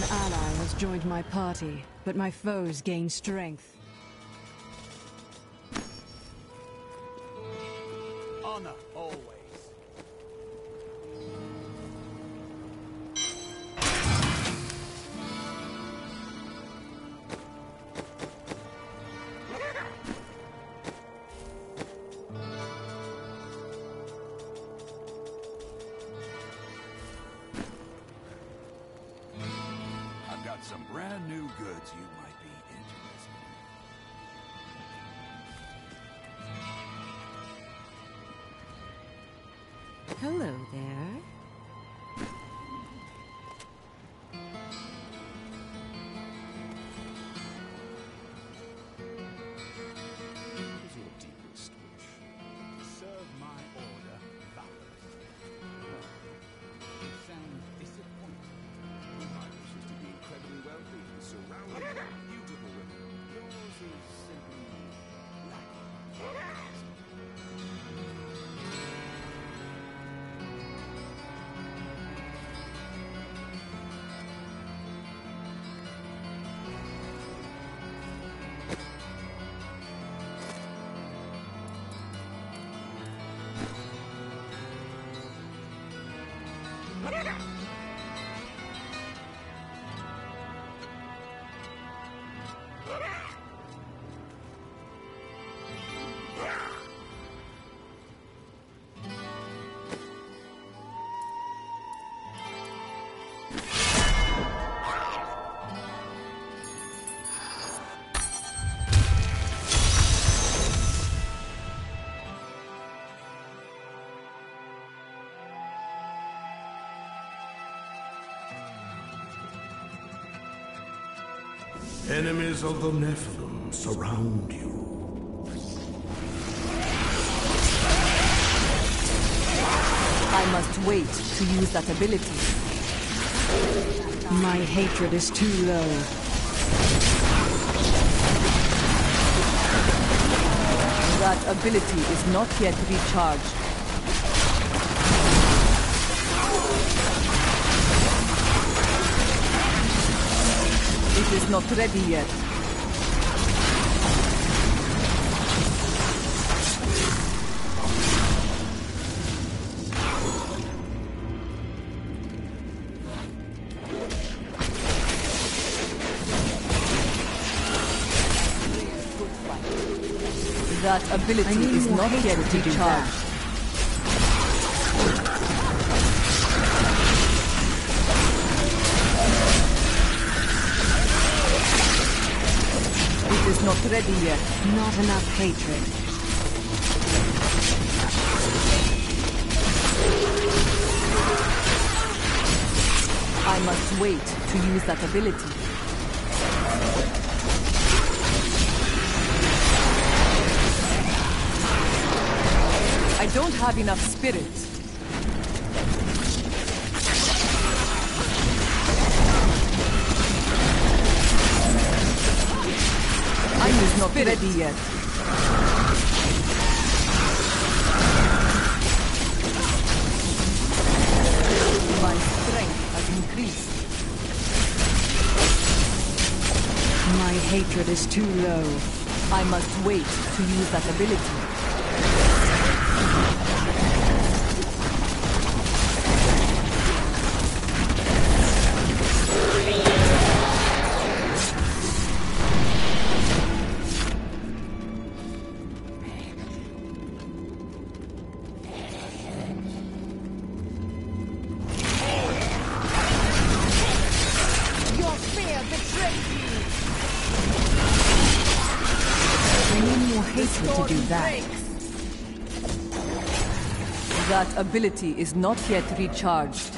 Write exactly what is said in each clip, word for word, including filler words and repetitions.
ally has joined my party, but my foes gain strength. Honor always. I've got some brand new goods you might be interested in. Hello there. What is your deepest wish? Serve my order valorously. You sound disappointed. My wish is to be incredibly wealthy and surrounded by beautiful women. Yours is simply lacking. Enemies of the Nephilim surround you. I must wait to use that ability. My hatred is too low. That ability is not yet recharged. It is not ready yet. That ability is not yet recharged. It is not ready yet. Not enough hatred. I must wait to use that ability. I don't have enough spirit. I is not ready yet. My strength has increased. My hatred is too low. I must wait to use that ability. To do that. That ability is not yet recharged.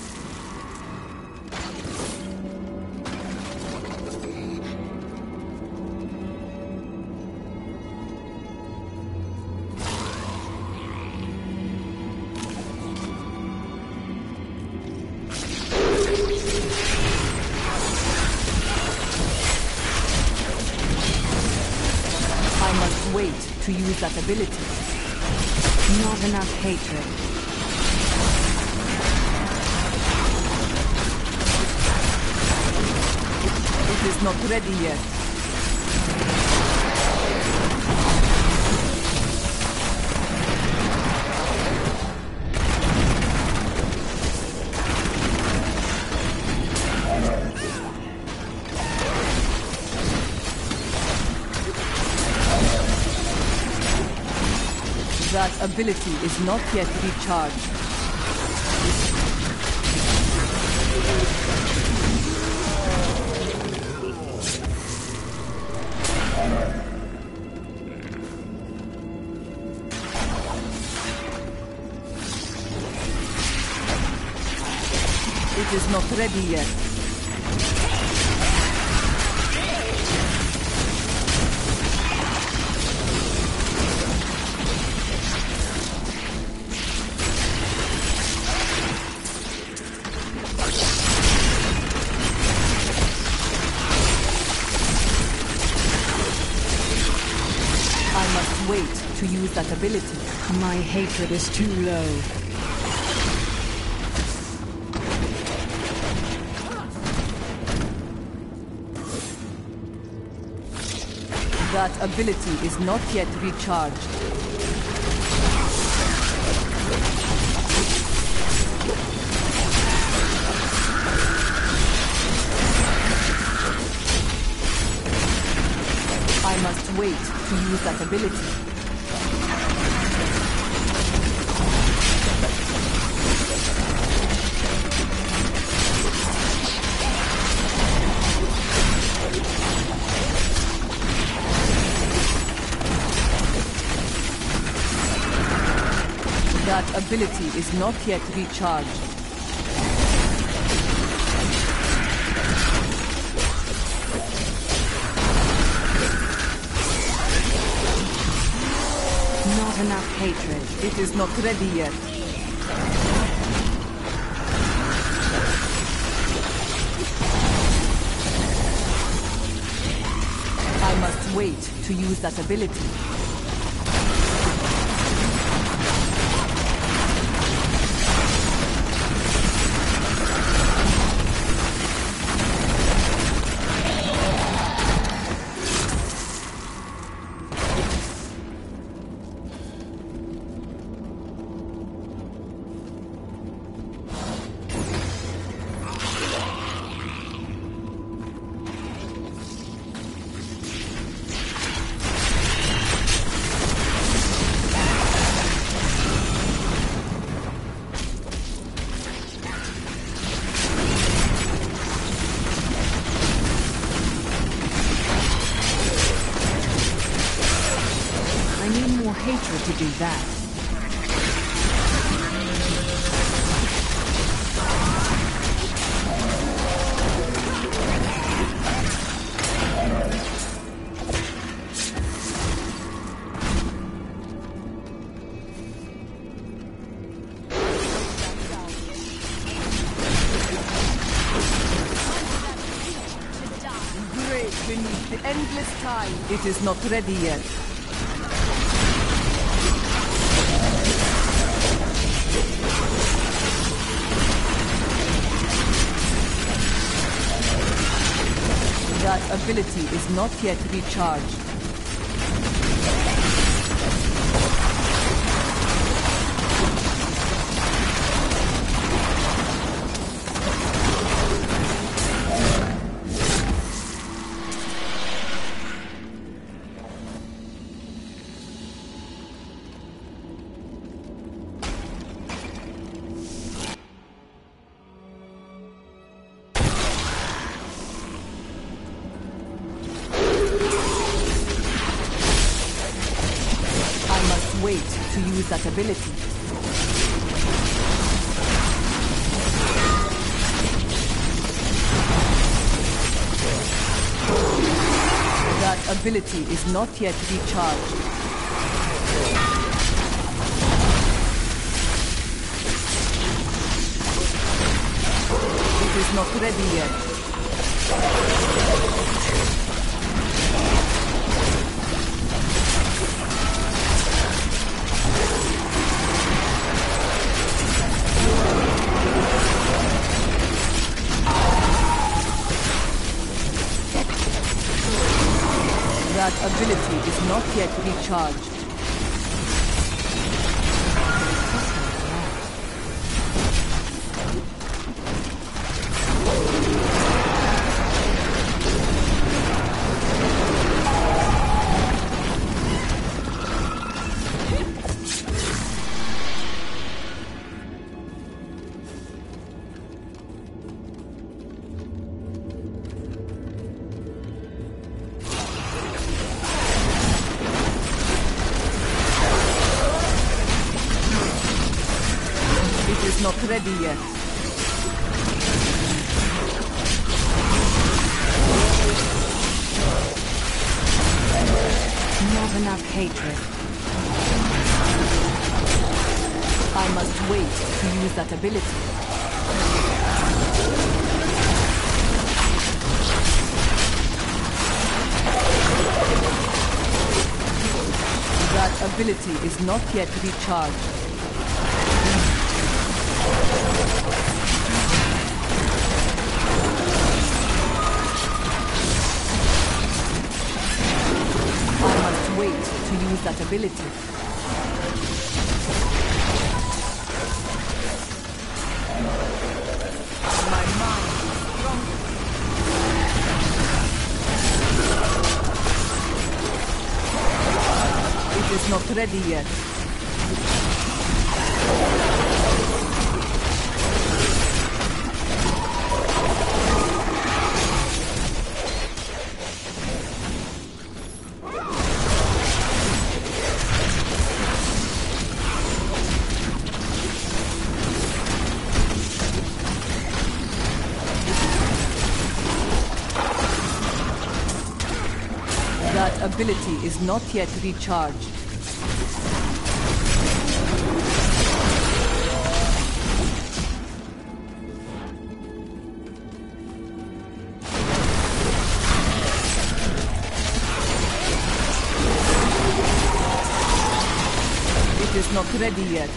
Wait to use that ability. Not enough hatred. It is not ready yet. That ability is not yet recharged. It is not ready yet. I must wait to use that ability. My hatred is too low. That ability is not yet recharged. I must wait to use that ability. That ability is not yet recharged. Not enough hatred. It is not ready yet. I must wait to use that ability. I need more hatred to do that. Great beneath the endless time. It is not ready yet. That ability is not yet recharged. Wait to use that ability. That ability is not yet recharged. It is not ready yet. not yet recharged. Not ready yet. Not enough hatred. I must wait to use that ability. That ability is not yet recharged. Wait to use that ability. My mind is stronger. It is not ready yet. That ability is not yet recharged. It is not ready yet.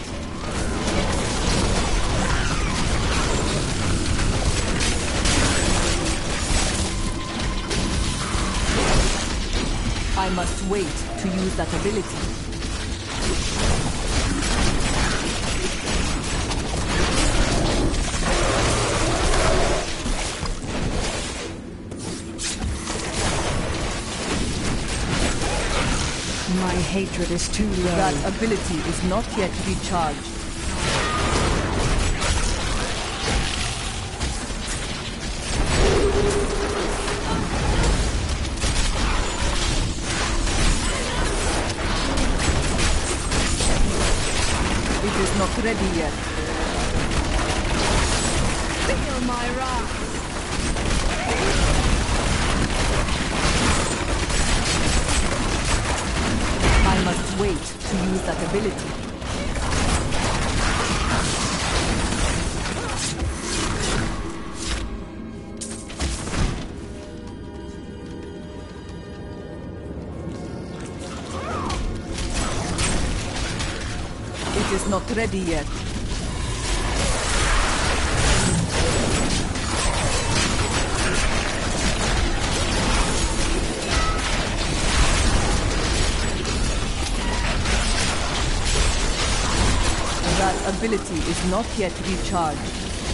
I must wait to use that ability. My hatred is too low. That ability is not yet recharged. It is not ready yet. Feel my wrath. I must wait to use that ability. It is not ready yet. That ability is not yet recharged.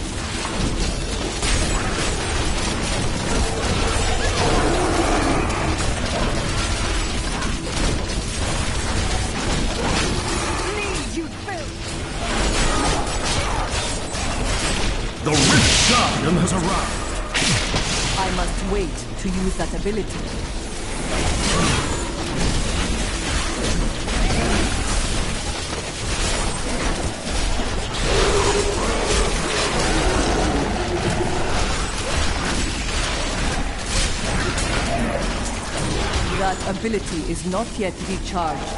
The Rift Guardian has arrived. I must wait to use that ability. That ability is not yet recharged.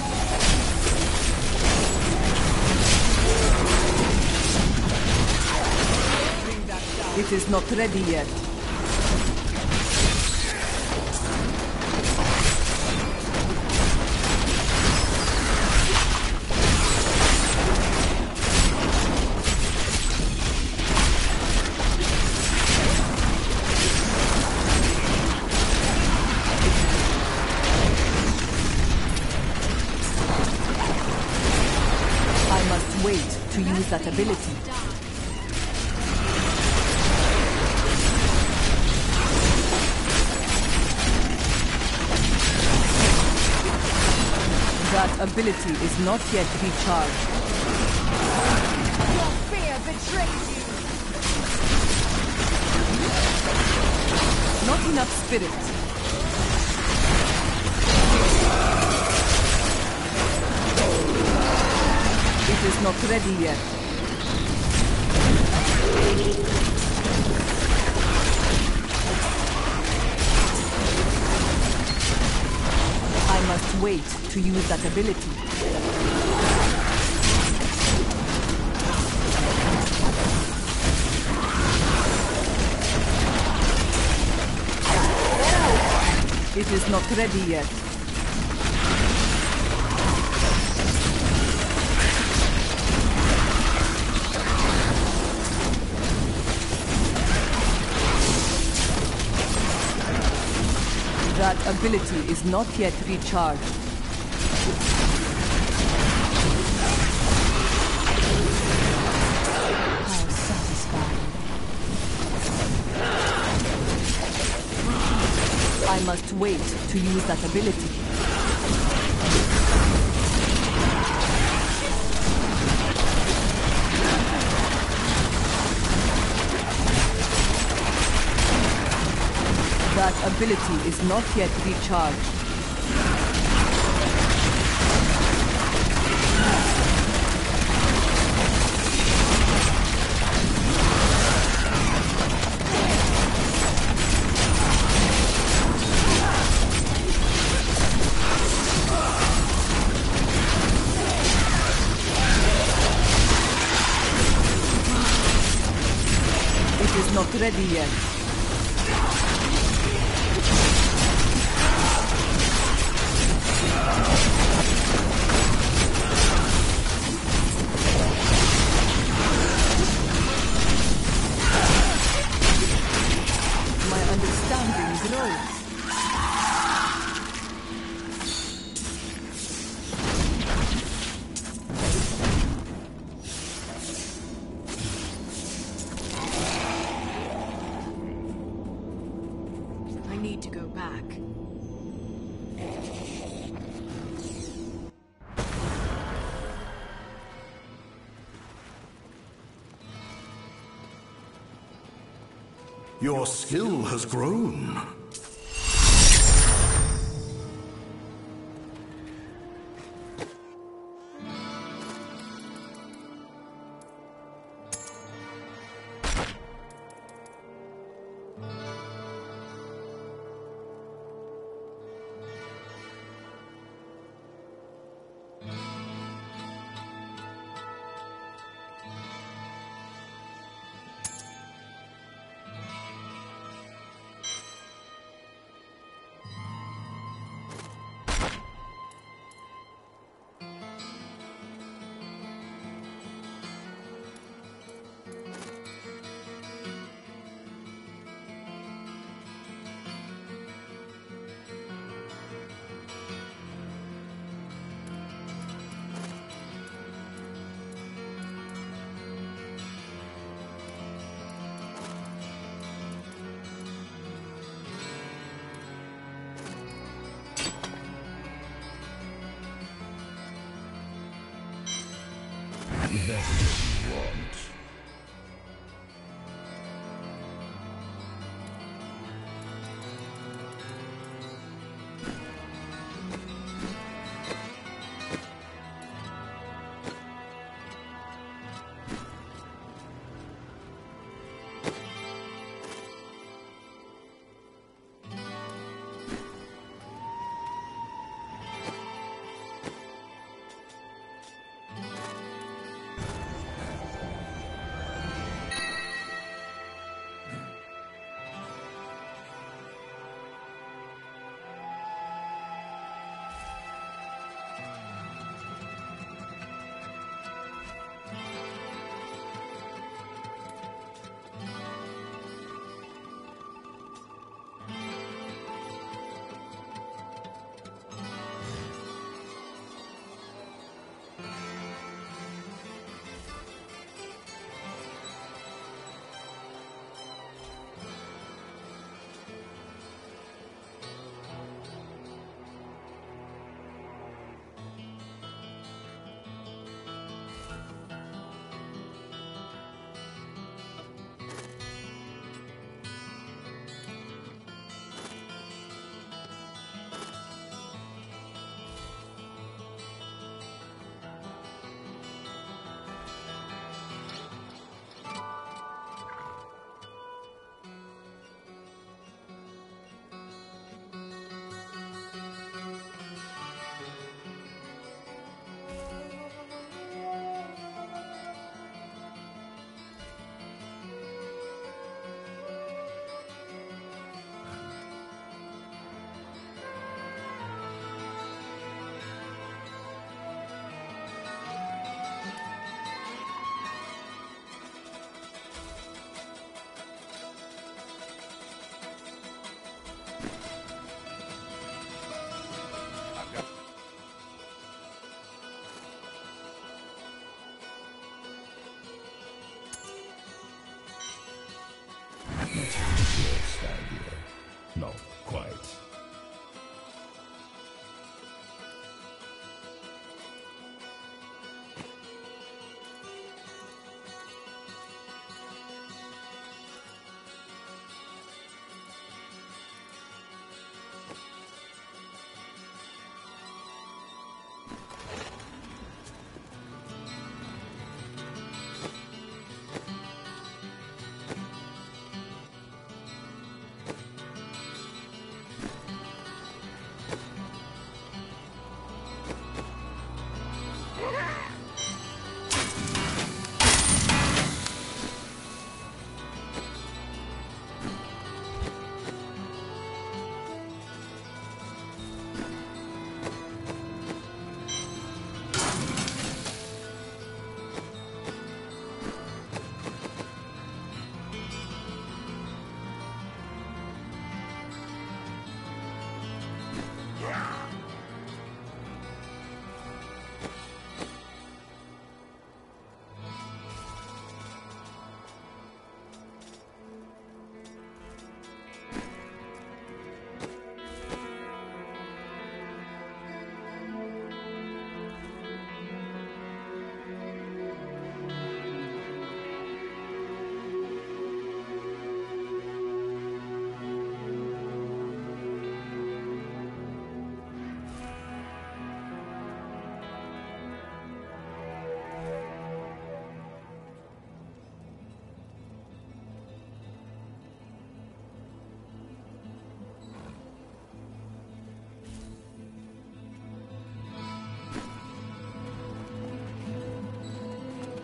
It is not ready yet. wait to use that ability. That ability is not yet recharged. Your fear betrays you! Not enough spirit. It is not ready yet. I must wait to use that ability. It is not ready yet. That ability is not yet recharged. How satisfying. I must wait to use that ability. That ability is not yet recharged. It is not ready yet. My understanding grows. I need to go back. Your skill has grown. That's what you want.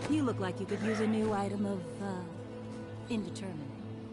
You look like you could use a new item of, uh, indeterminate.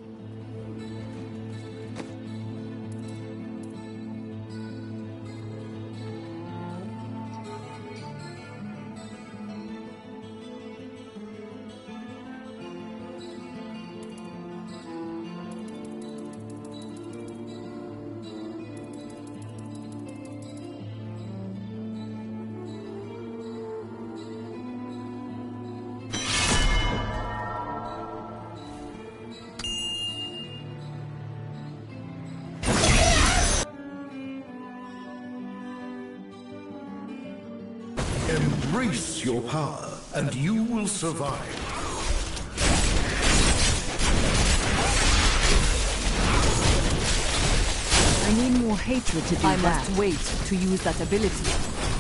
Embrace your power, and you will survive. I need more hatred to do I that. must wait to use that ability.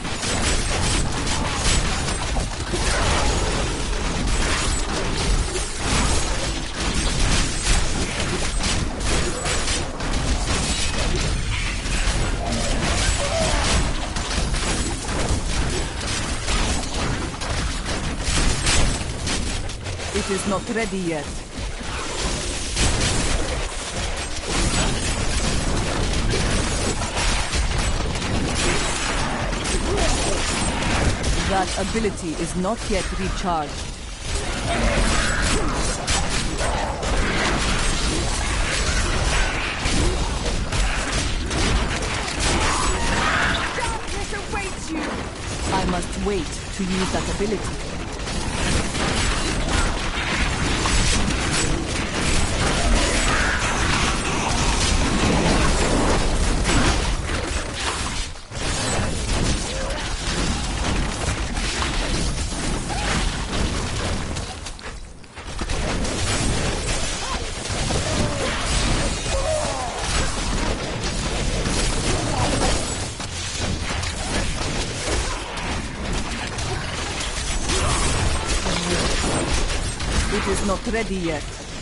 It is not ready yet. That ability is not yet recharged. Darkness awaits you! I must wait to use that ability. It is not ready yet.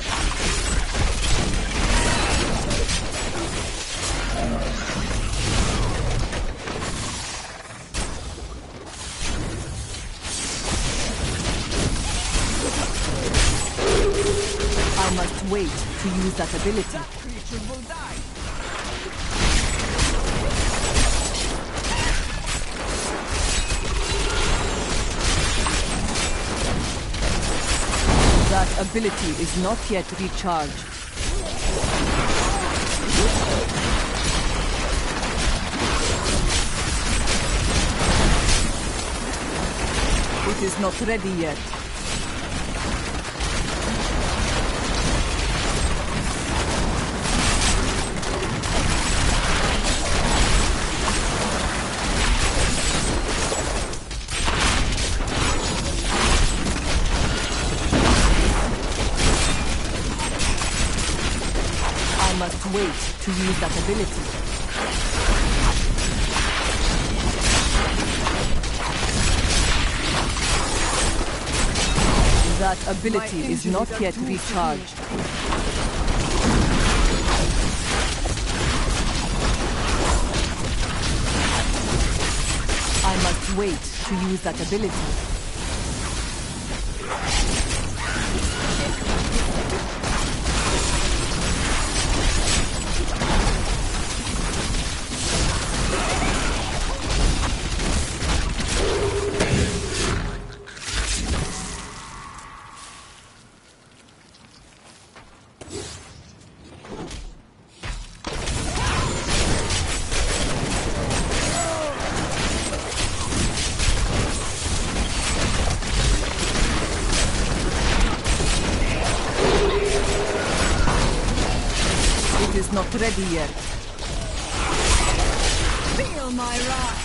I must wait to use that ability. Creature will die. That ability is not yet recharged. It is not ready yet. I must wait to use that ability. That ability is not yet recharged. I must wait to use that ability. It is not ready yet. Feel my wrath!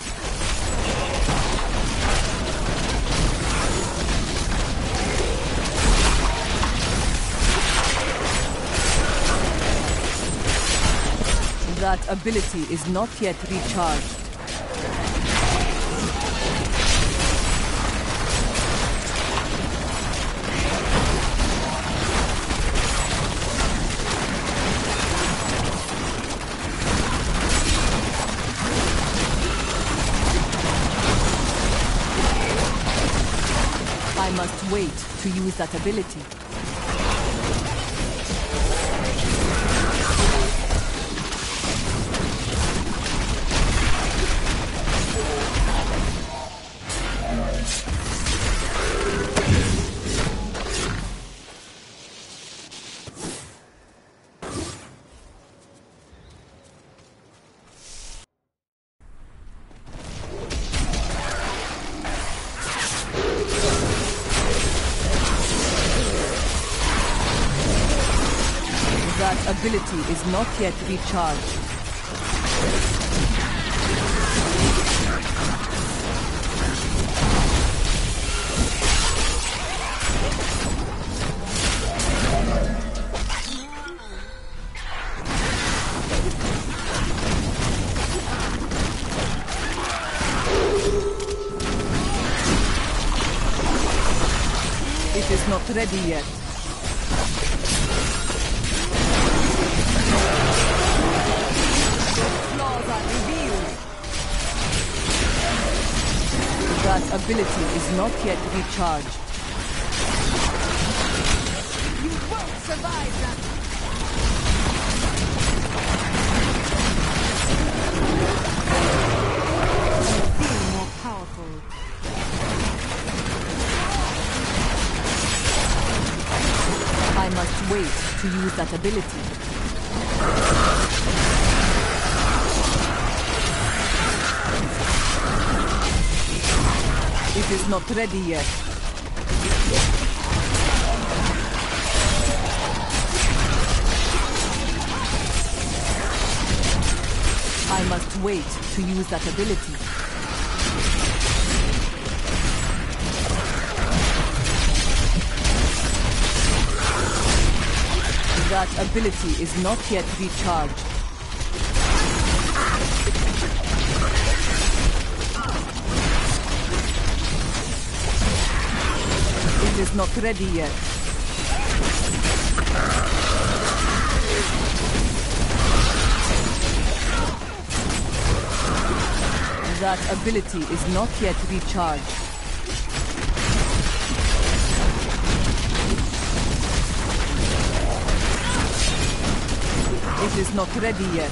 That ability is not yet recharged. I must wait to use that ability. That ability is not yet recharged. It is not ready yet. That ability is not yet recharged. You won't survive that! You feel more powerful. I must wait to use that ability. It is not ready yet. I must wait to use that ability. That ability is not yet recharged. It is not ready yet. That ability is not yet recharged. It is not ready yet.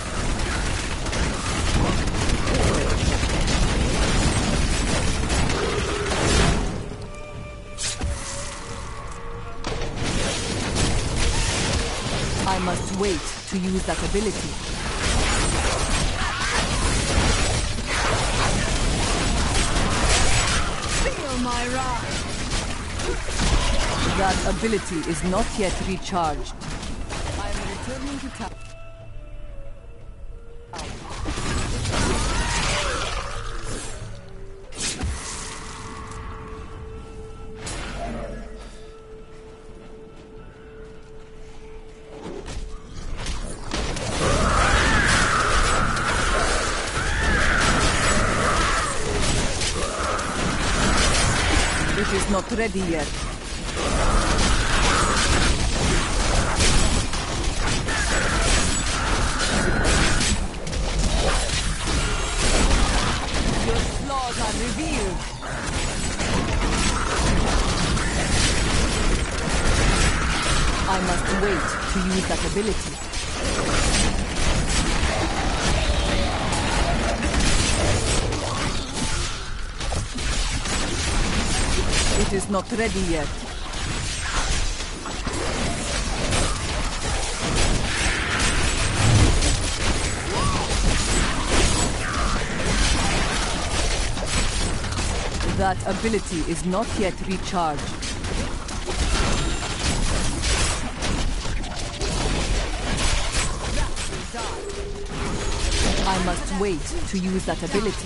I must wait to use that ability. Feel my wrath! That ability is not yet recharged. I am returning to town. It is not ready yet. Your flaws are revealed. I must wait to use that ability. It is not ready yet. That ability is not yet recharged. I must wait to use that ability.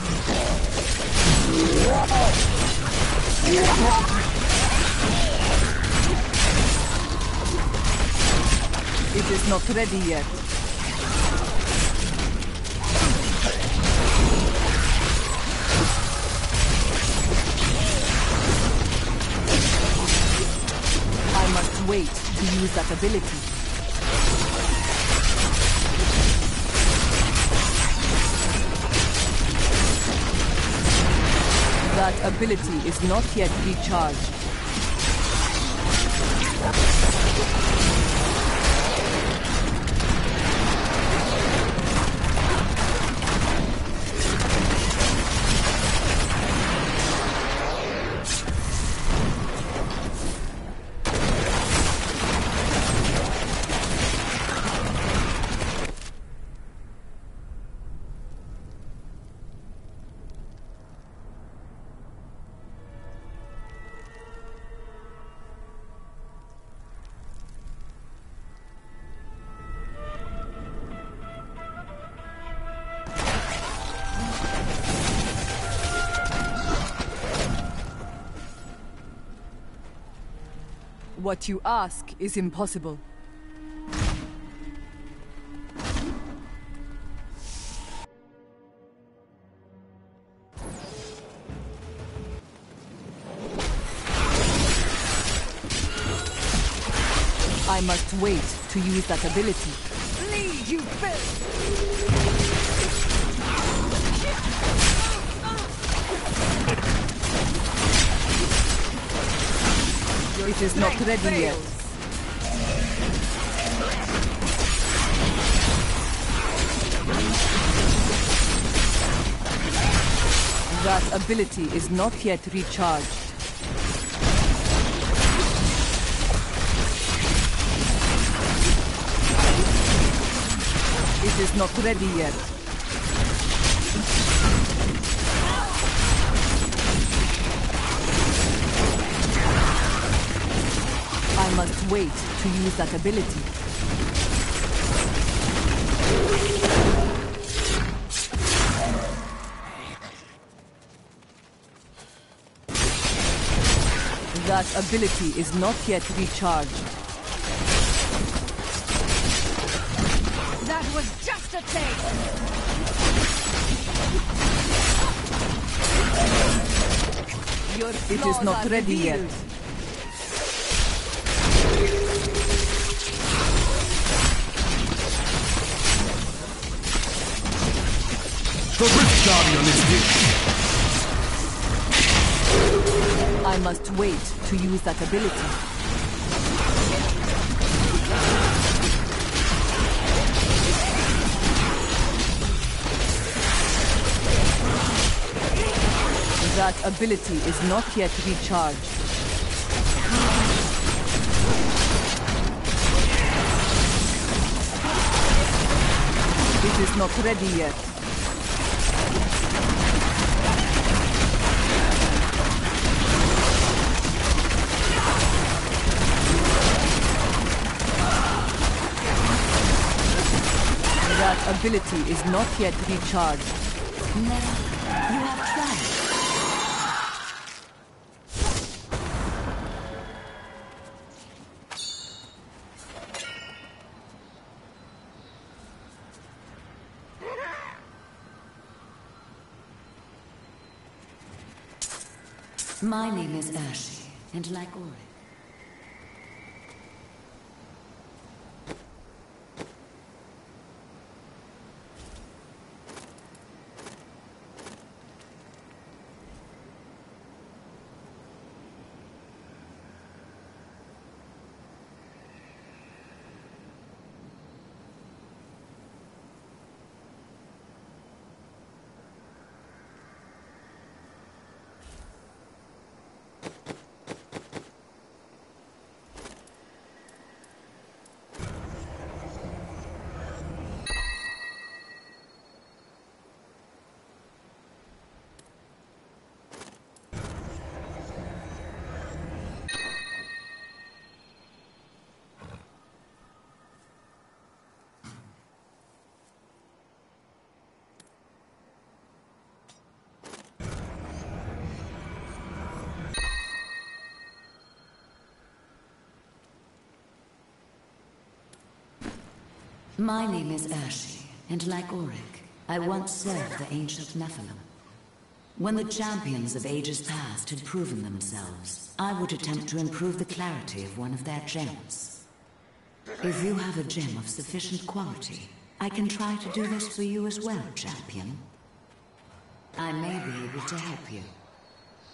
It is not ready yet. I must wait to use that ability. That ability is not yet recharged. What you ask is impossible. I must wait to use that ability. Lead, you filth! It is not ready yet. That ability is not yet recharged. It is not ready yet. I must wait to use that ability. That ability is not yet recharged. That was just a taste! Your It is not ready yet. The Rift Guardian is here! I must wait to use that ability. That ability is not yet recharged. It is not ready yet. That ability is not yet recharged. Never. You have tried. My name is uSERiSHERE'S, and like Ulrich. My name is uSERiSHERE'S, and like Ulrich, I once served the ancient Nephilim. When the champions of ages past had proven themselves, I would attempt to improve the clarity of one of their gems. If you have a gem of sufficient quality, I can try to do this for you as well, champion. I may be able to help you.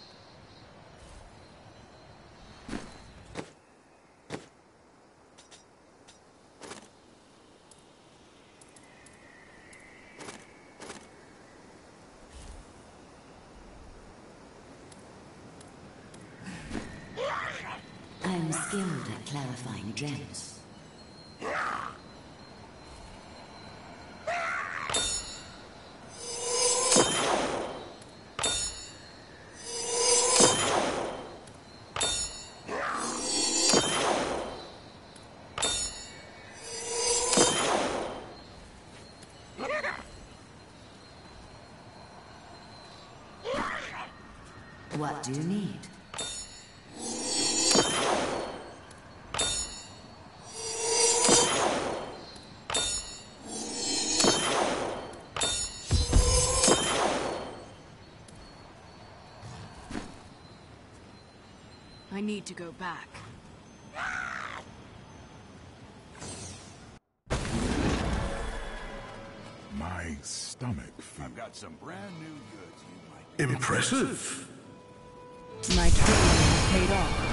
I'm skilled at clarifying gems. What do you need? I need to go back. My stomach feels. I've got some brand new goods you might. Impressive. My training paid off.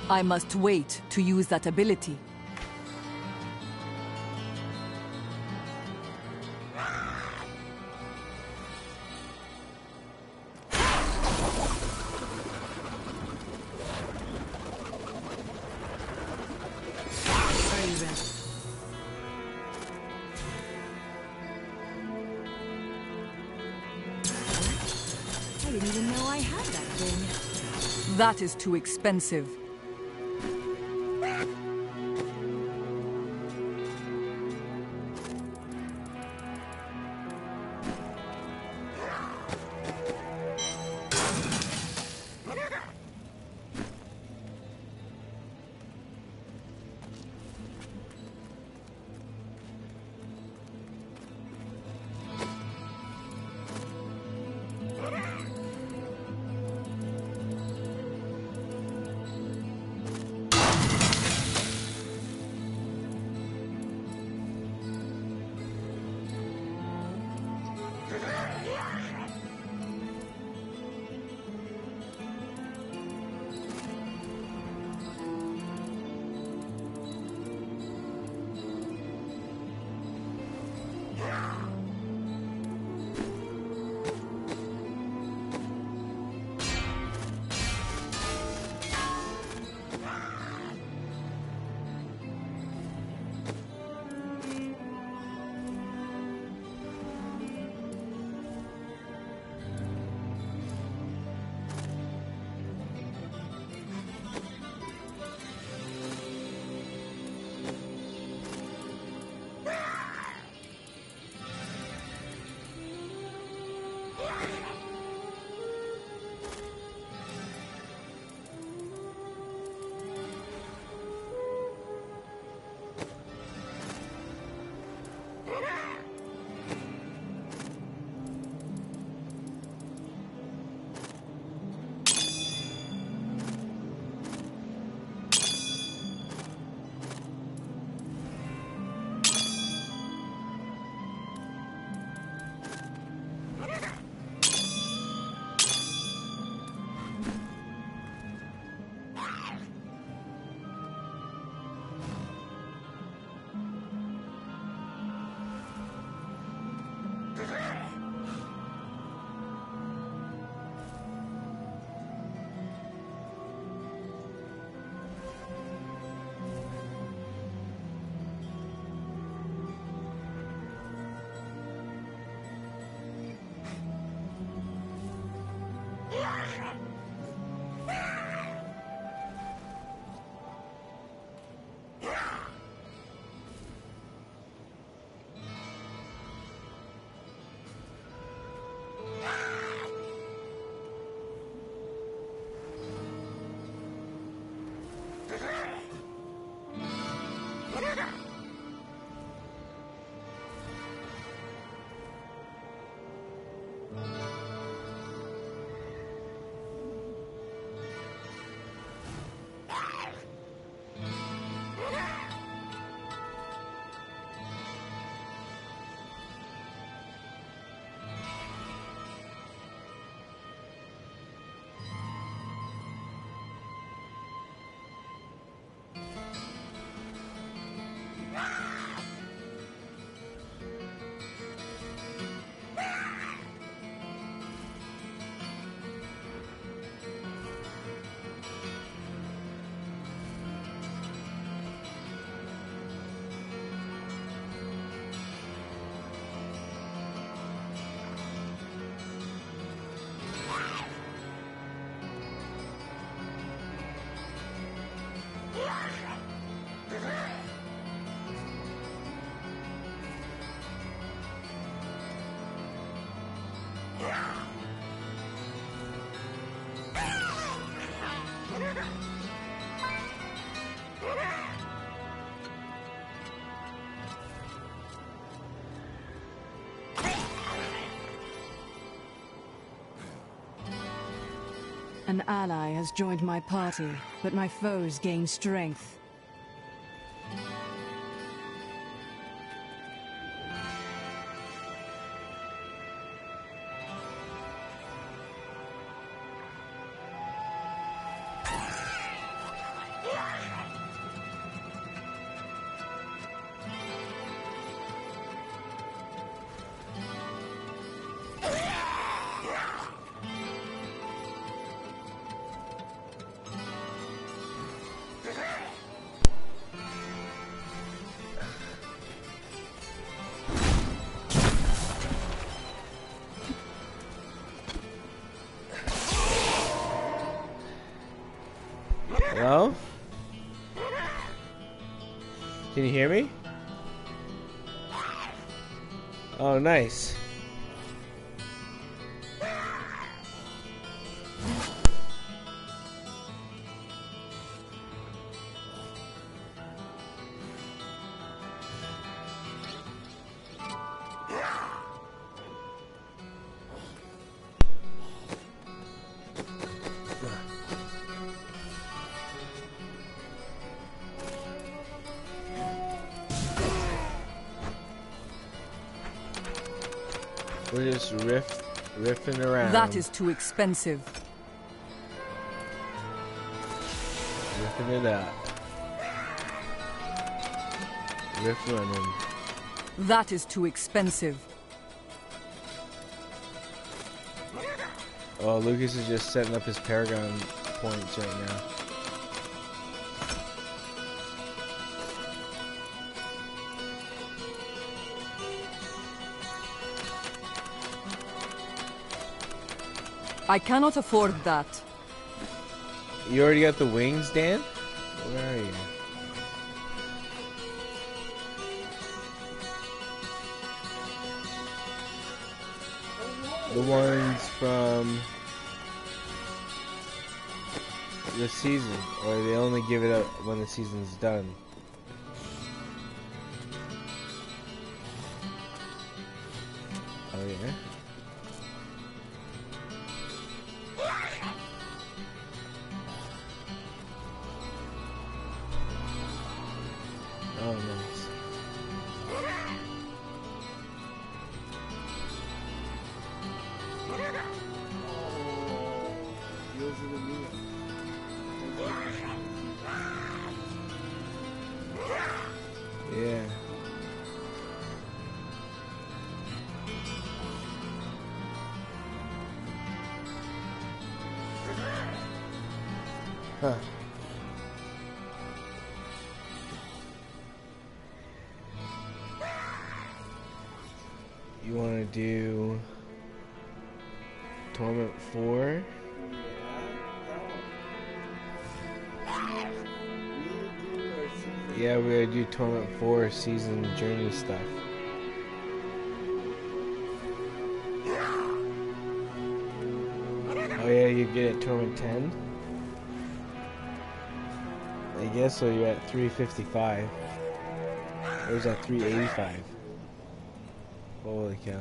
I must wait to use that ability. I didn't even know I had that thing. That is too expensive. An ally has joined my party, but my foes gain strength. Hello? Can you hear me? Oh, nice. We're just riff, riffing around. That is too expensive. Riffing it up. Riff running. That is too expensive. Oh, Lucas is just setting up his Paragon points right now. I cannot afford that. You already got the wings, Dan? Where are you? The ones from the season, or they only give it up when the season's done. Oh yeah. Oh, nice. Yeah. Huh. You want to do Torment four? Yeah, we're gonna do Torment four season journey stuff. Oh yeah, you get at Torment ten? I guess so. You're at three fifty-five. Or was that three eighty-five? Holy cow.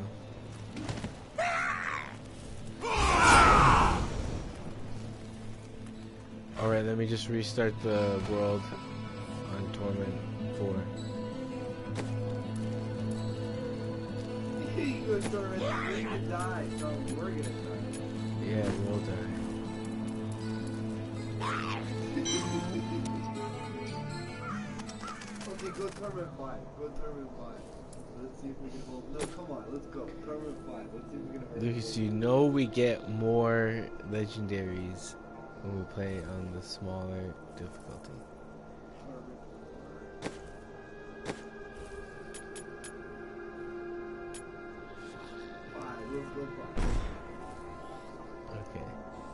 Alright, let me just restart the world on Torment four. You're gonna die, so we're gonna die. Yeah, we'll die. Okay, go Torment five. Go Torment five. Let's see if we can hold. No, come on, let's go. Torment five. Let's see if we can hold. Lucas, you know we get more legendaries when we play on the smaller difficulty. Five. Let's go five. Okay.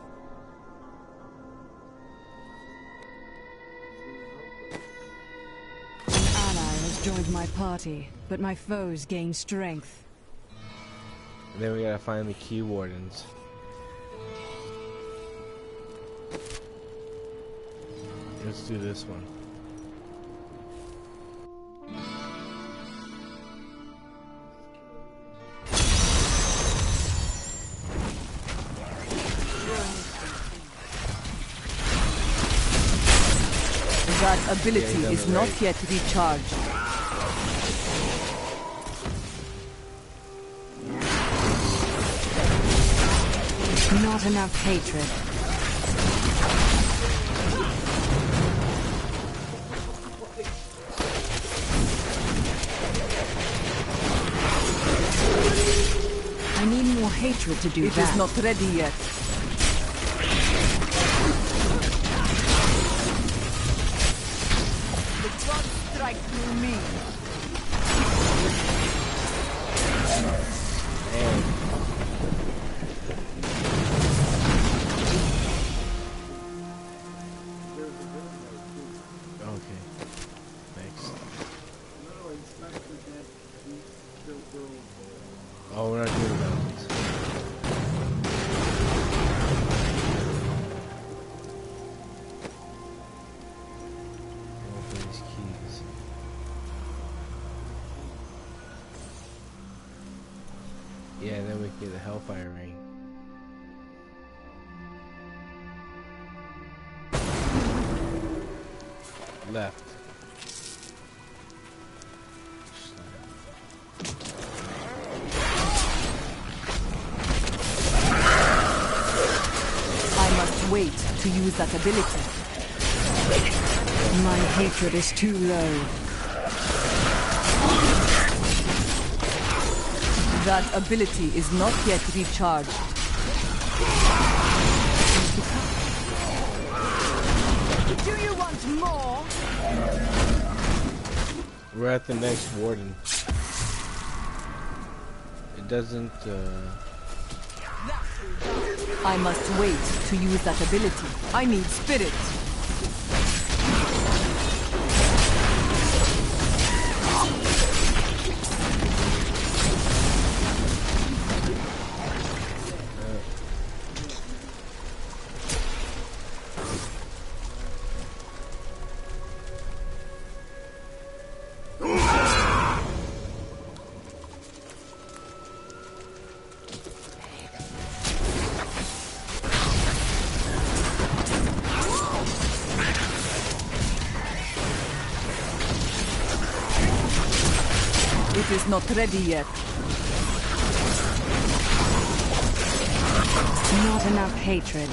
An ally has joined my party, but my foes gain strength. And then we gotta find the key wardens. Let's do this one. That ability Yeah, is right. not yet recharged. Not enough hatred. I need more hatred to do It that. is not ready yet. The gods strike through me. There's a Hellfire Ring. Left. I must wait to use that ability. My hatred is too low. That ability is not yet recharged. Do you want more? We're at the next warden. It doesn't, uh... I must wait to use that ability. I need spirit. It is not ready yet. Not enough hatred.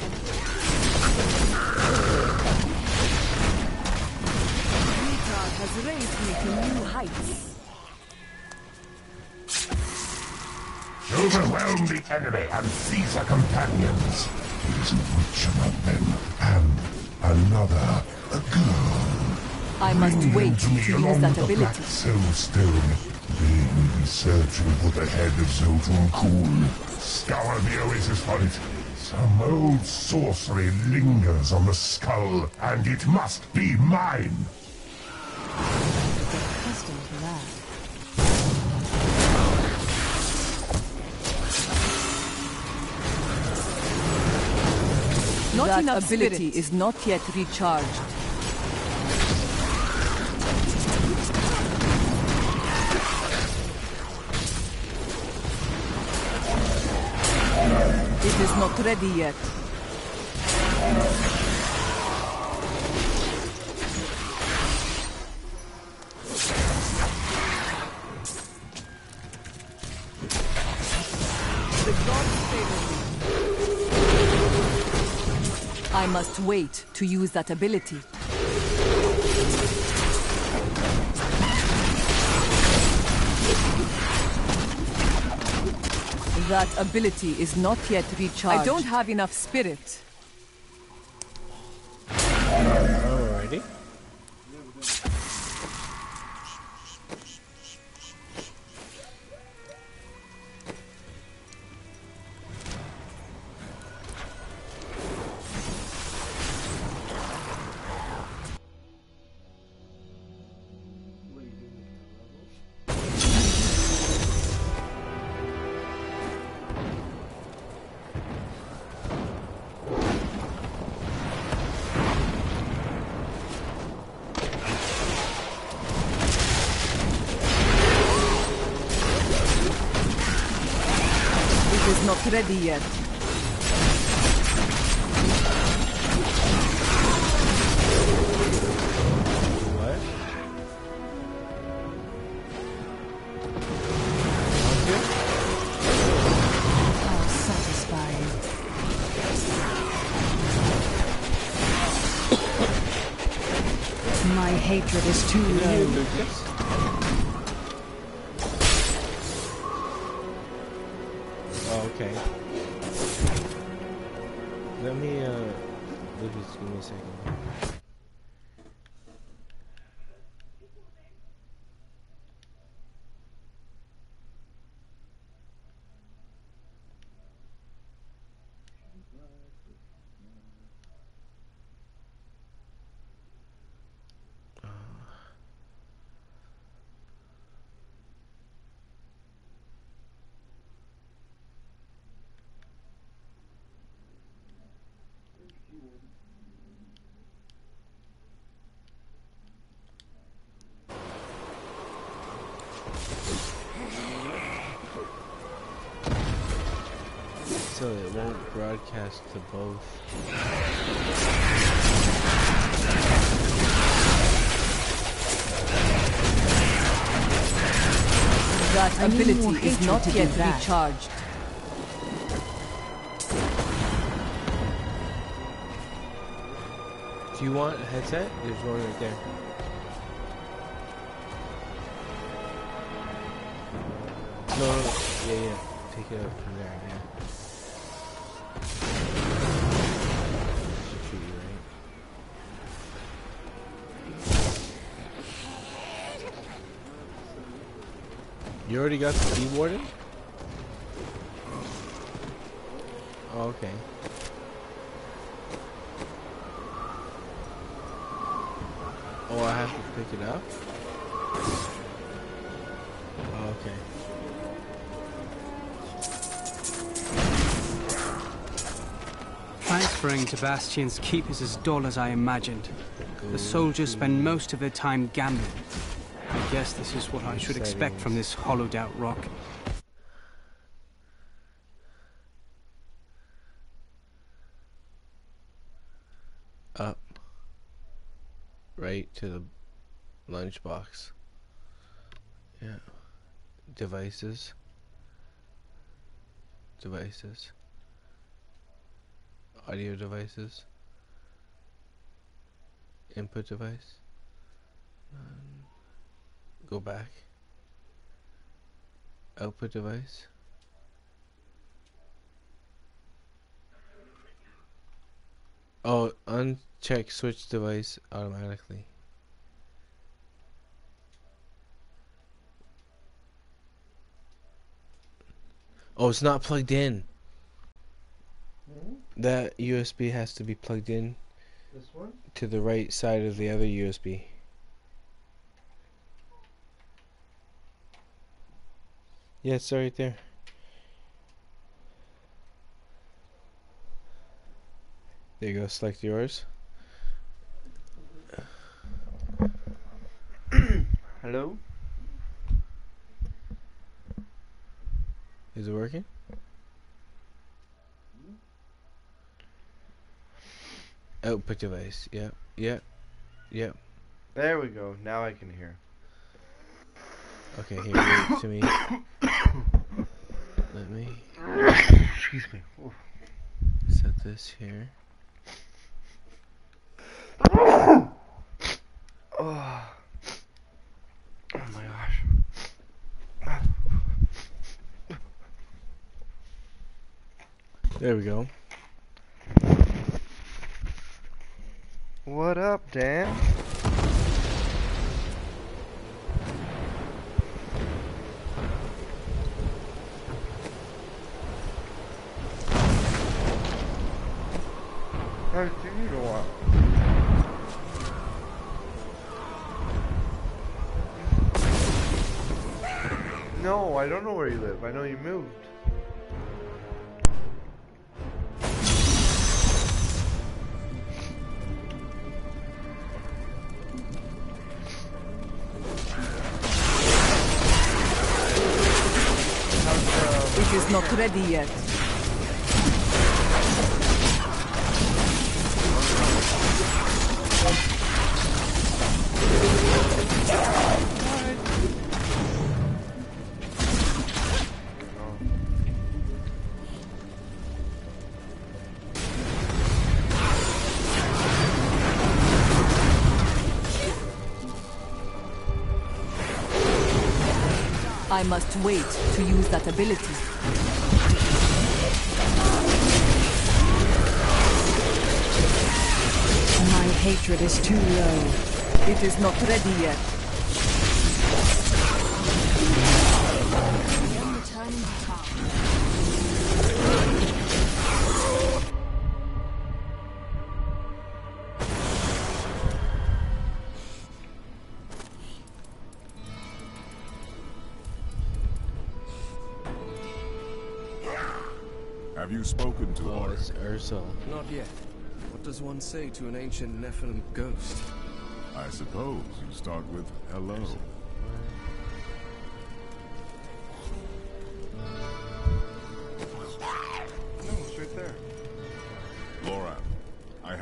Rita has raised me to new heights. Overwhelm the enemy and seize her companions. There is a witch among them, and another, a girl. I must Bring wait them to me to along use that with the ability. Black Soul Stone. They will be searching for the head of Zoltan Kuhl. Scour the oasis for it. Some old sorcery lingers on the skull, and it must be mine. Accustomed to that. Not That enough ability spirit. is not yet recharged. It is not ready yet. The gods favor me. I must wait to use that ability. That ability is not yet recharged. I don't have enough spirit. Alrighty. It is not ready yet. What? How satisfying. My hatred is too Hey, low. Lucas. Oh, okay. Let me, uh, Lucas, give me a second. won't broadcast to both. That ability is not yet recharged. Do you want a headset? There's one right there. No, no, no. Yeah, yeah. Take it up from there, yeah. Should shoot you, right? You already got the Sea Warden? Oh, okay. Oh, I have to pick it up? Oh, okay. Transferring to Bastion's keep is as dull as I imagined. The soldiers spend most of their time gambling. I guess this is what I should expect from this hollowed-out rock. Up. Right to the lunchbox. Yeah. Devices. Devices. Audio devices. Input device. Um, go back. Output device. Oh, uncheck switch device automatically. Oh, it's not plugged in. Hmm? That U S B has to be plugged in. This one? To the right side of the other U S B. Yeah, it's right there. There you go, select yours. Hello? Is it working? Output device. Yep, yep, yep. There we go. Now I can hear. Okay, here, wait to me. Let me Excuse me. Oof. set this here. Oh. Oh my gosh. There we go. What up, Dan? How do you want? No, I don't know where you live. I know you moved. It is not ready yet. I must wait to use that ability. My hatred is too low. It is not ready yet. Have you spoken to Oh, her? it's Ursel. Not yet. What does one say to an ancient Nephilim ghost? I suppose you start with hello. No, it's right there.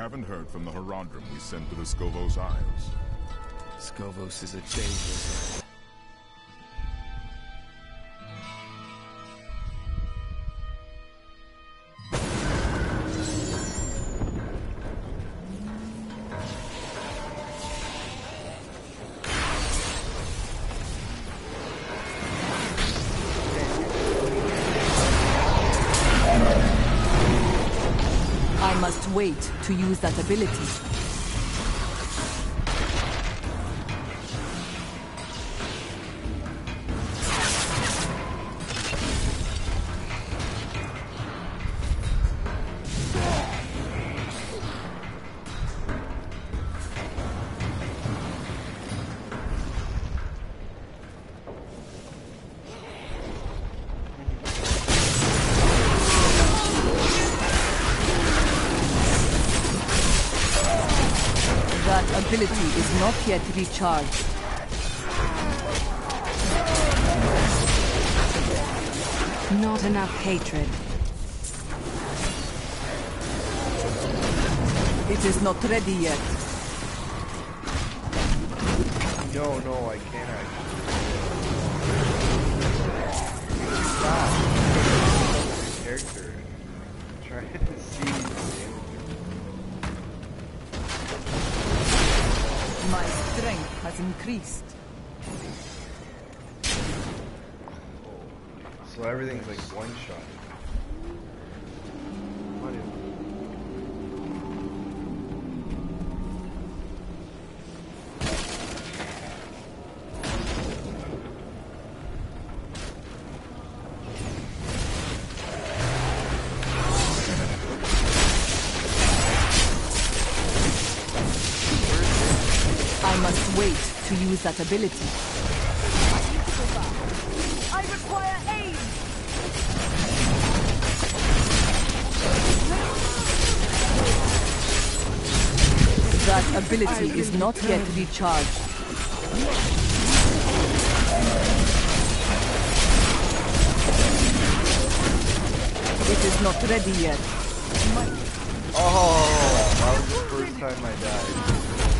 haven't heard from the Herondrum we sent to the Scovos Isles. Scovos is a dangerous. I must wait to use that ability. That ability is not yet recharged. Not enough hatred. It is not ready yet. No, no, I can't actually. Stop. Character. I'm trying to see. My strength has increased. So everything's like one shot. What is I must wait to use that ability. I require aid! That ability is not yet recharged. It is not ready yet. Oh, that was the first time I died.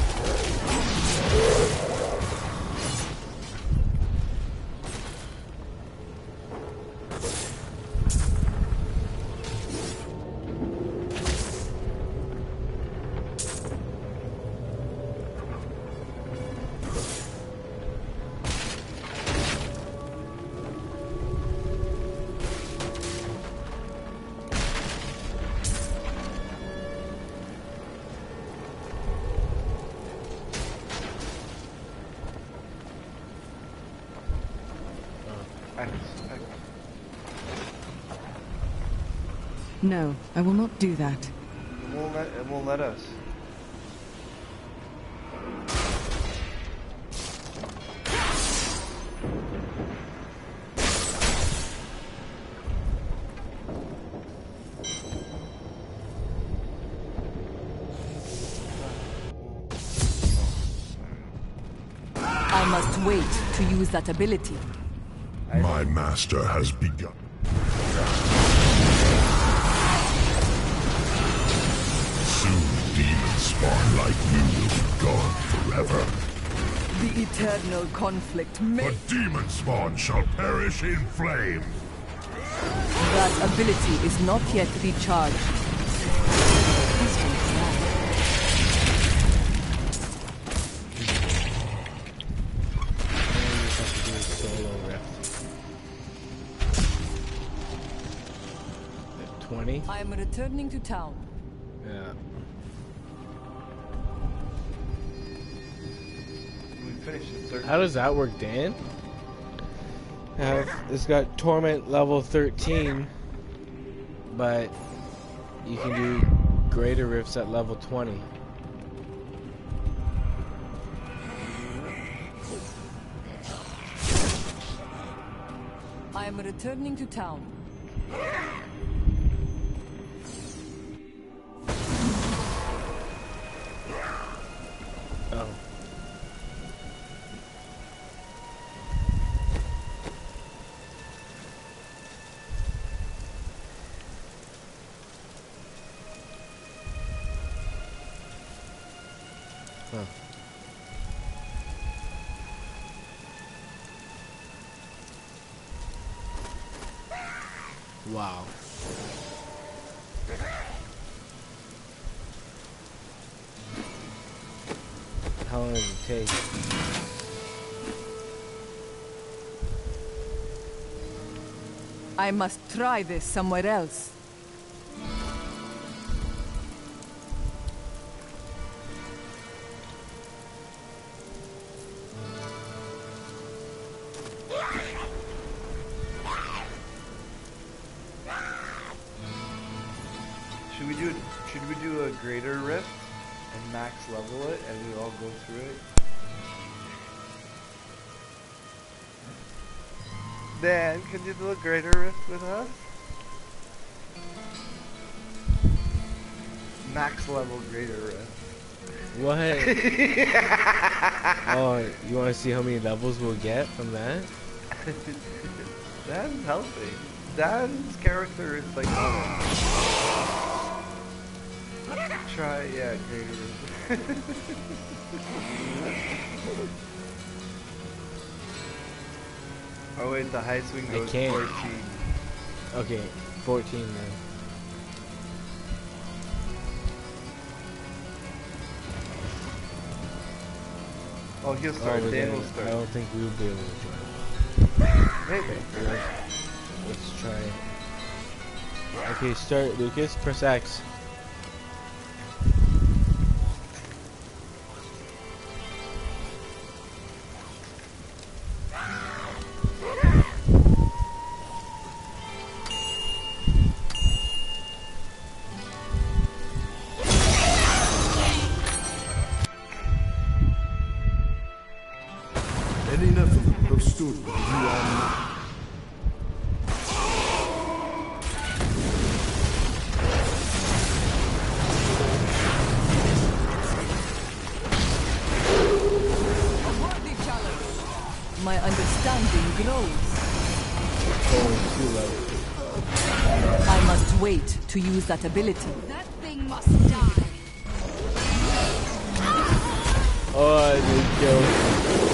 No, I will not do that. It won't let, it won't let us. I must wait to use that ability. My master has begun. Soon demon spawn like you will be gone forever. The eternal conflict may... But demon spawn shall perish in flame. That ability is not yet recharged. twenty? I am returning to town. Yeah. We finished the third. How does that work, Dan? Uh, it's got Torment level thirteen, but you can do greater rifts at level twenty. I am returning to town. Oh. Huh. Wow. How long does it take? I must try this somewhere else. Should we do should we do a greater rift and max level it and we all go through it? Dan, can you do a greater rift with us? Max level greater rift. What? Oh, you want to see how many levels we'll get from that? Dan's helping. Dan's character is like, oh. Try, yeah, greater rift. Oh wait, the high swing goes fourteen. Okay, fourteen then. Oh, he'll start. Oh, Dan then will start. I don't think we'll be able to join. Maybe. Let's, let's try. Okay, start, Lucas. Press X. Any Nephilim have stood where you are now. My understanding grows. Oh, too low. I must wait to use that ability. That thing must die. Oh, I did kill.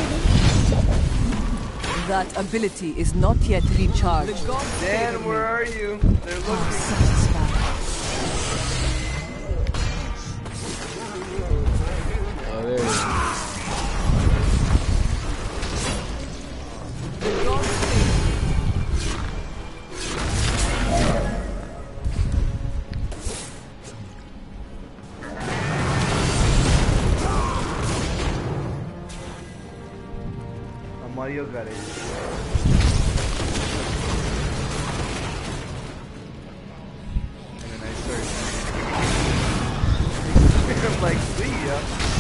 That ability is not yet recharged. Dan, where are you? They're looking. Oh, there he is. Mario got it. And then I start. I'm like, see ya.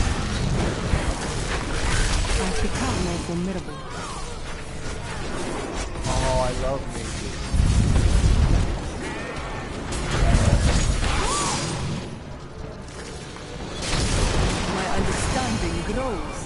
I've become more formidable. Oh, I love mages. My understanding grows.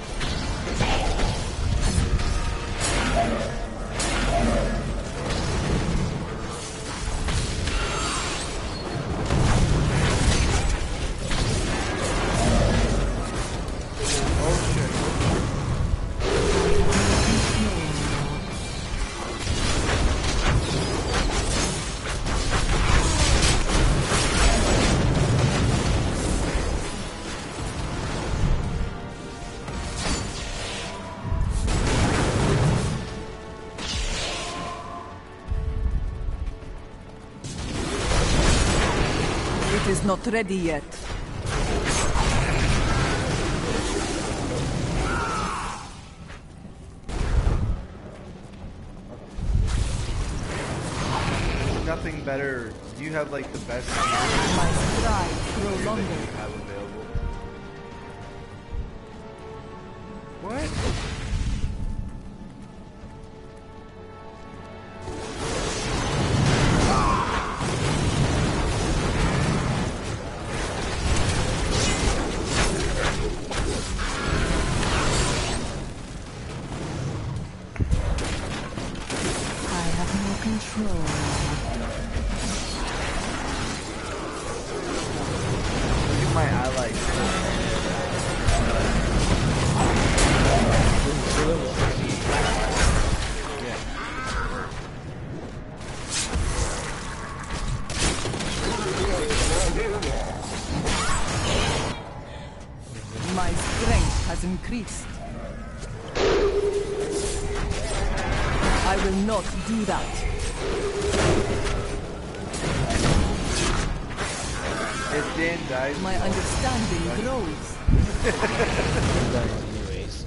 It is not ready yet. Nothing better. You have like the best. My strides grow longer. Have available. What? Control. Look at my allies. has increased. I will not do that. If Dan dies, my understanding grows. Anyways.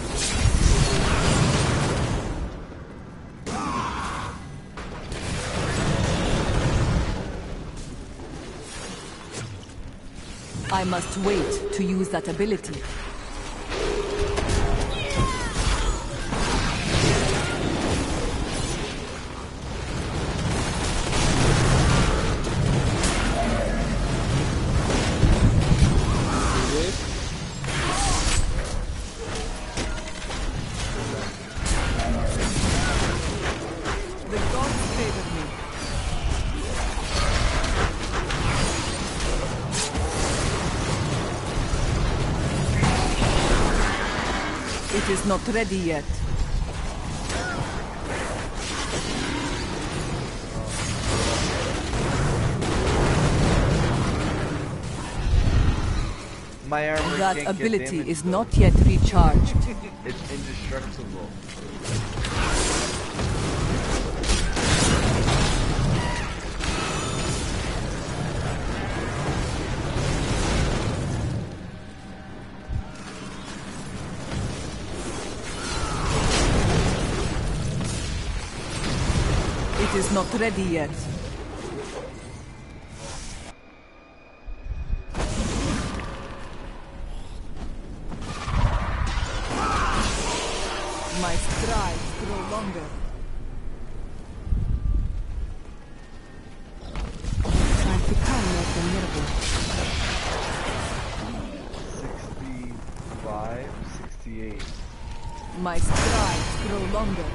I must wait to use that ability. It is not ready yet. My armor that can't ability get is not yet recharged. It's indestructible. It is not ready yet. My strides grow longer. I've become more formidable. sixty-five, sixty-eight. My strides grow longer.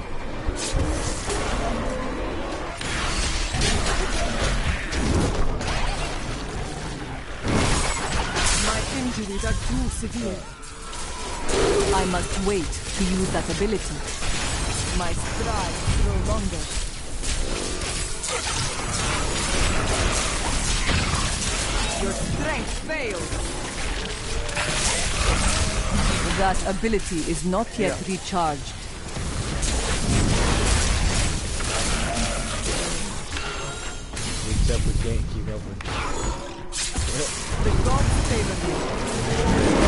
My injuries are too severe. I must wait to use that ability. My strides grow longer. Your strength fails. That ability is not yet yeah. recharged. Except we can't keep up with it. The gods favor me.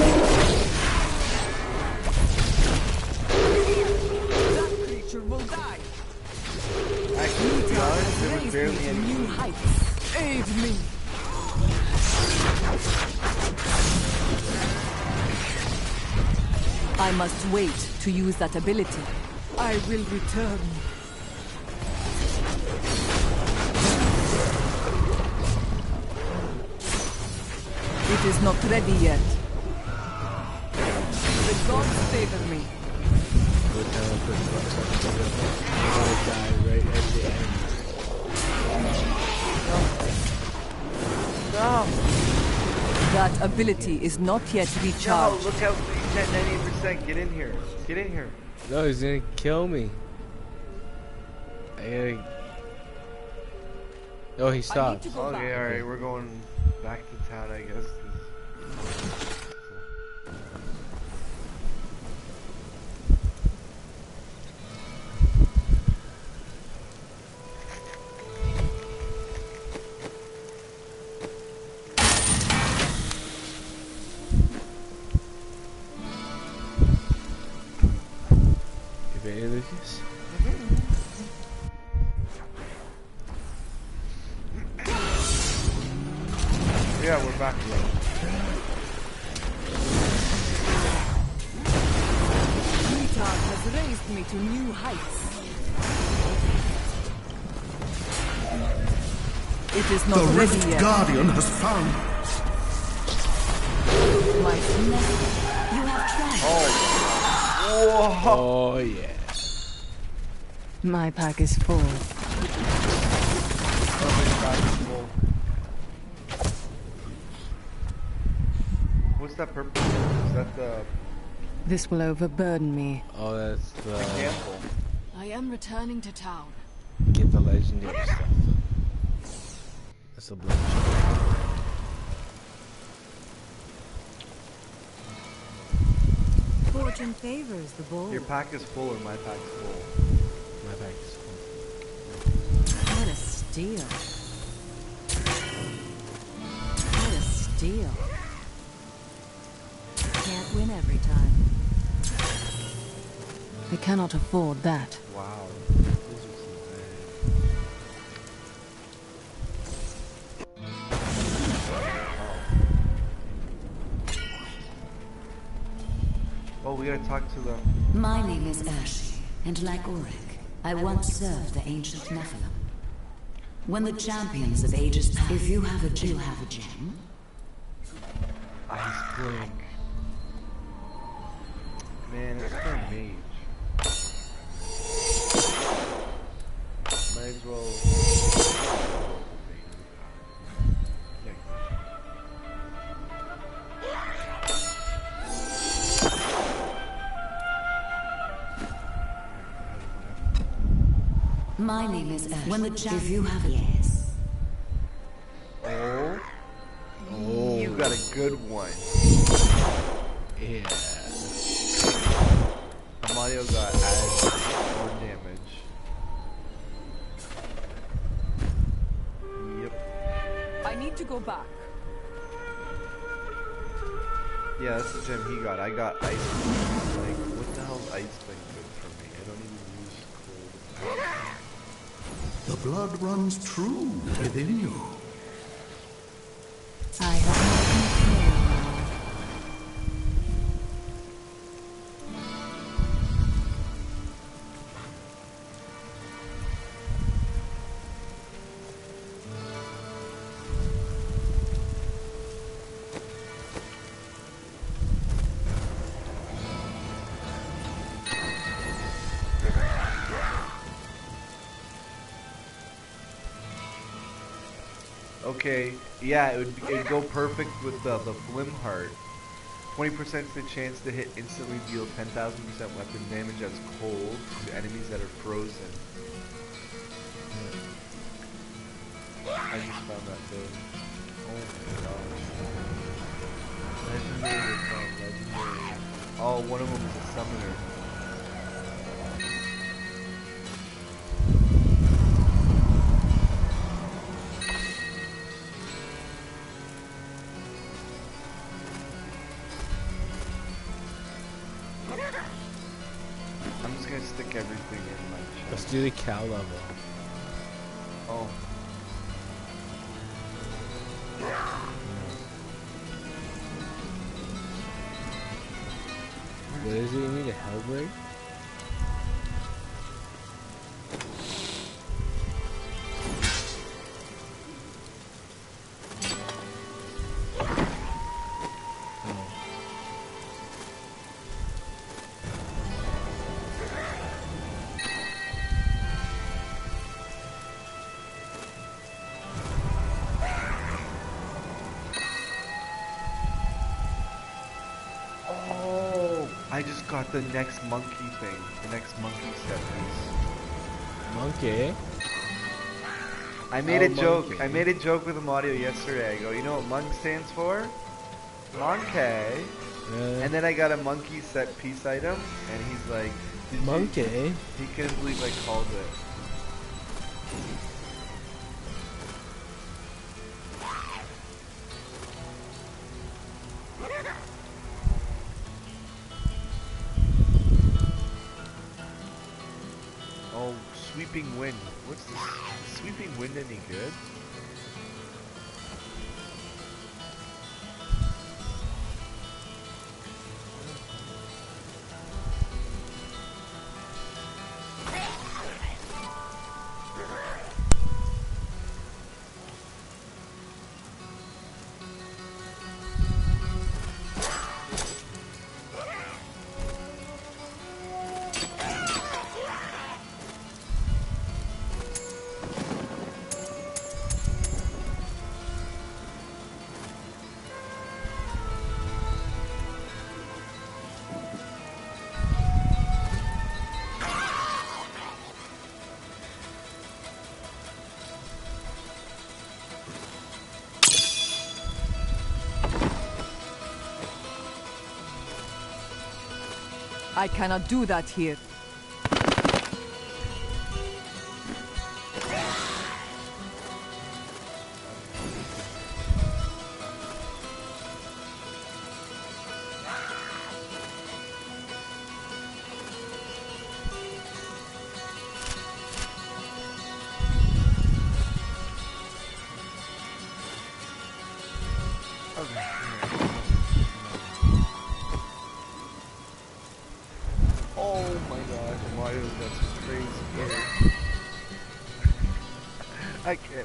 That creature will die. Actually, to be honest, there was barely any new heights. Aid me. I must wait to use that ability. I will return. It is not ready yet. The gods favor me. Die right at the end. No. That ability is not yet recharged. No, look how he's at ninety percent. Get in here. Get in here. No, he's gonna kill me. I gotta... Oh, he stopped. Okay, alright, we're going back to town, I guess. Lucas? Yeah, we're back here. Utah has raised me to new heights. It is not the ready Rift yet. Guardian has found my You have tried. Oh. Whoa. Oh yeah. My pack is full. What's that purple? Is that the... This will overburden me. Oh, that's the... Example. I am returning to town. Get the legendary stuff. That's a blue. Fortune favors the bold. Your pack is full or my pack's full? My pack is full. What a steal. What a steal. Can't win every time. I cannot afford that. Wow. Oh, we gotta talk to them. My name is uSERiSHERE's, and like Auric, I once served the ancient Nephilim. When the champions of ages pass, if you have a gem, you have a gem. Ice Blink. Man, it's for mage. Might as well. My name is uSERiSHERE's. When the champions, if you have a yes. Oh. Oh. You got a good one. Yeah. Mario got added more damage. Yep. I need to go back. Yeah, that's the gem he got. I got Ice Blink. Like, what the hell's Ice Blink good for me? I don't even use cold. The blood runs true within you. I have no control now. Okay, yeah, it would, it would go perfect with the, the Flim Heart. twenty percent the chance to hit instantly deal ten thousand percent weapon damage as cold to enemies that are frozen. I just found that thing. Oh my gosh. Legendary from legendary. Oh, one of them is a summoner. I'm just gonna stick everything in my chest. Let's do the cow level. Oh. What is it? You need a Hellbreak? I just got the next monkey thing. The next monkey set piece. Monkey? I made Oh, a joke. monkey. I made a joke with him audio yesterday. I go, you know what monk stands for? Monkey. Uh, And then I got a monkey set piece item, and he's like, Did monkey? You? He couldn't believe I called it. Oh, sweeping wind. What's this? Is sweeping wind any good? I cannot do that here. Oh my gosh, Mario got some crazy gear. I can't.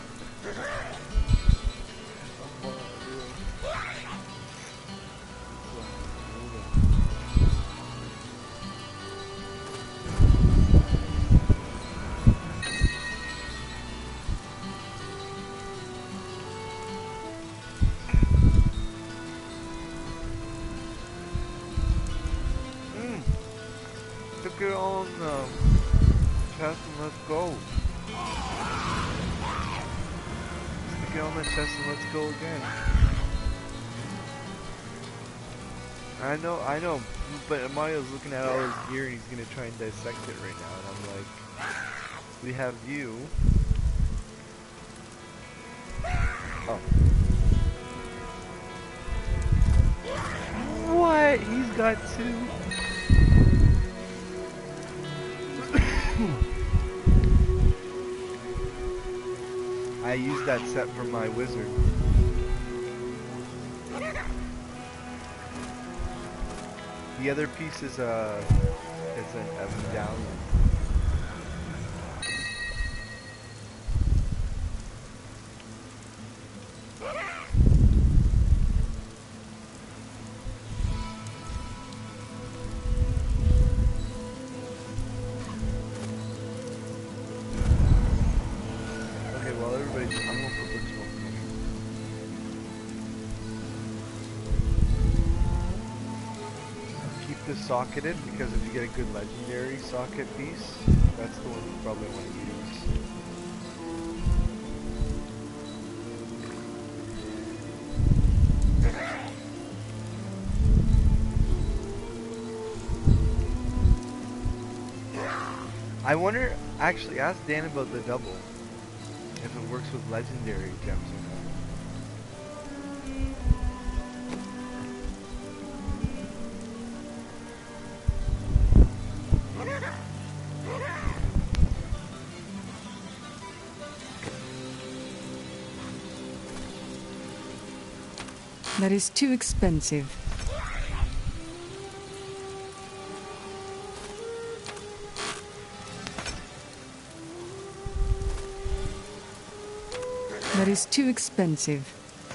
Get on um, chest and let's go. Let's get on the chest and let's go again. I know, I know, but Mario's looking at all his gear and he's gonna try and dissect it right now, and I'm like, we have you. Oh. What? He's got two. I used that set for my wizard. The other piece is a, it's an, a medallion. Socketed, because if you get a good legendary socket piece, that's the one you probably want to use. I wonder, actually ask Dan about the double, if it works with legendary gems or not. That is too expensive. That is too expensive.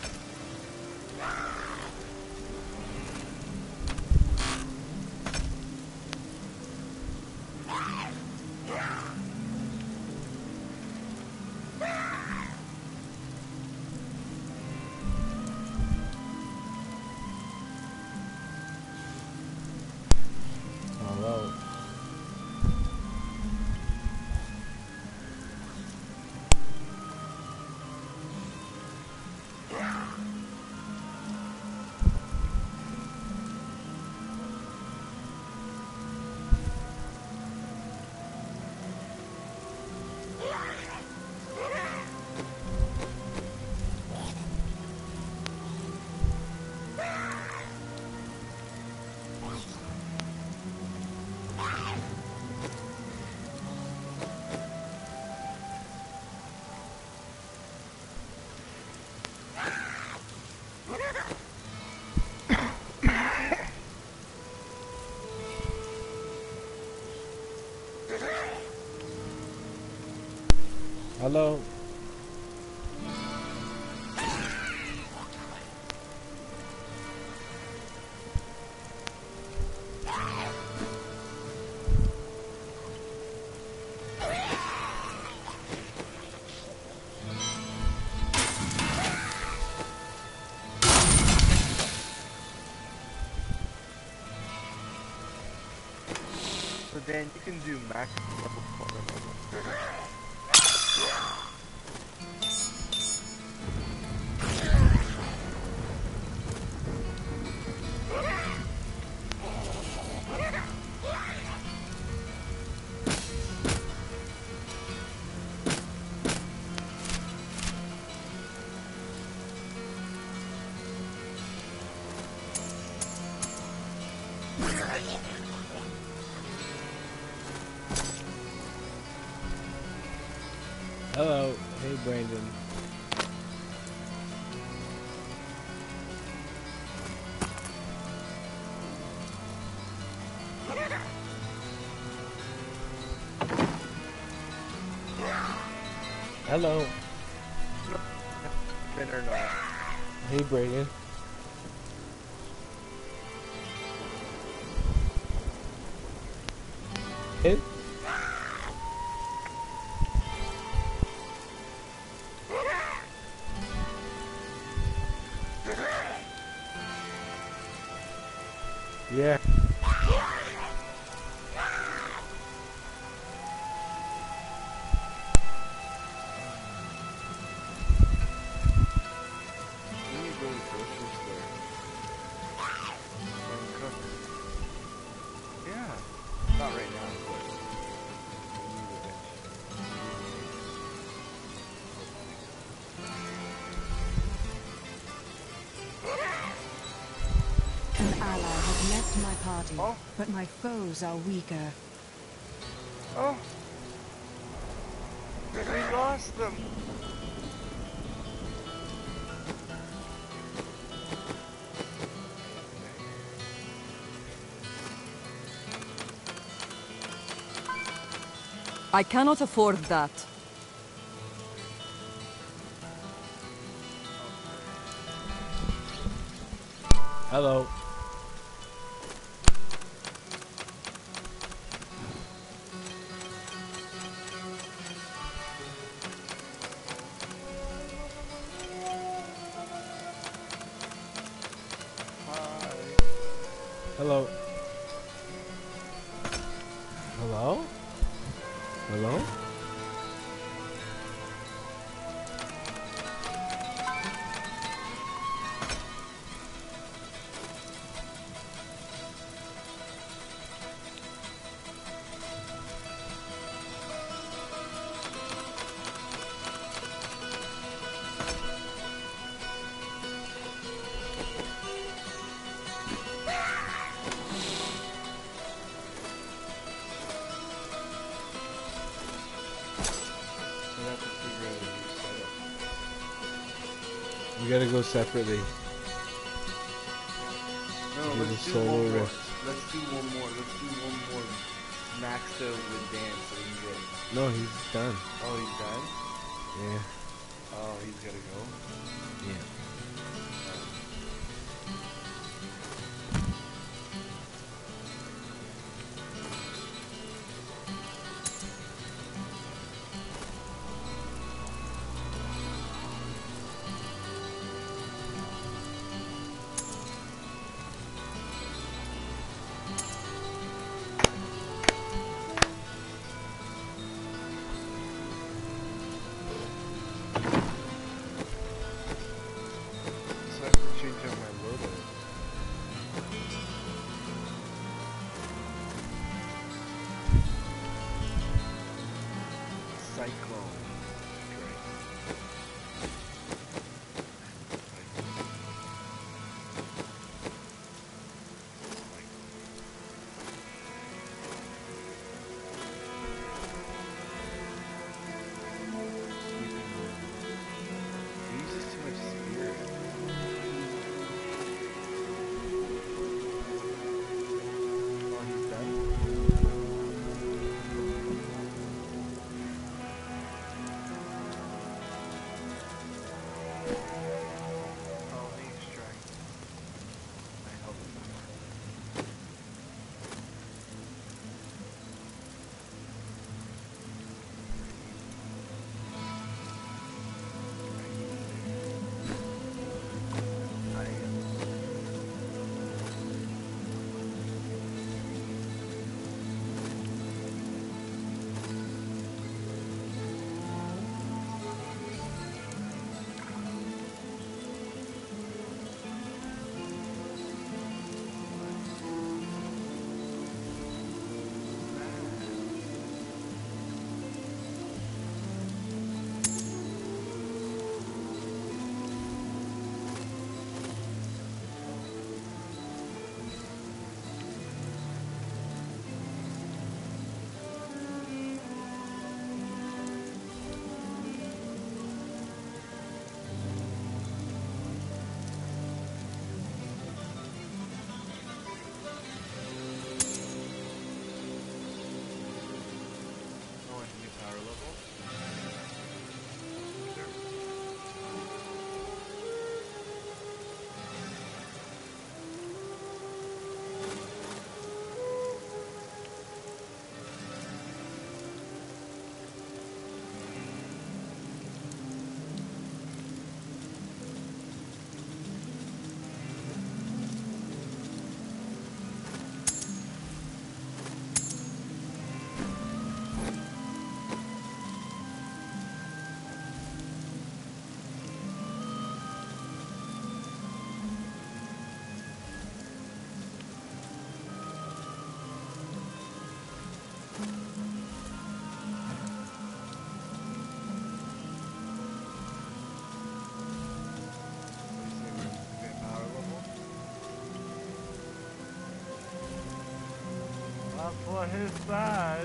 Hello. So Dan, you can do max level four. Hello. Hey, Brandon. Hello. Fin or not. Hey, Brandon. It? Yeah. You need to go to the grocery store. And cook. Yeah. Not right now, but you need An ally has left my party, Oh. but my foes are weaker. Oh! We lost them! I cannot afford that. Hello. Hello. Hello? Hello? We have to figure out a new setup. We gotta go separately. No, Do let's the do solo one more. rift. Let's do one more. Let's do one more maxed out with Dan so we can get. No, he's done. Oh, he's done? Yeah. Oh, he's gotta go? Yeah. on his side.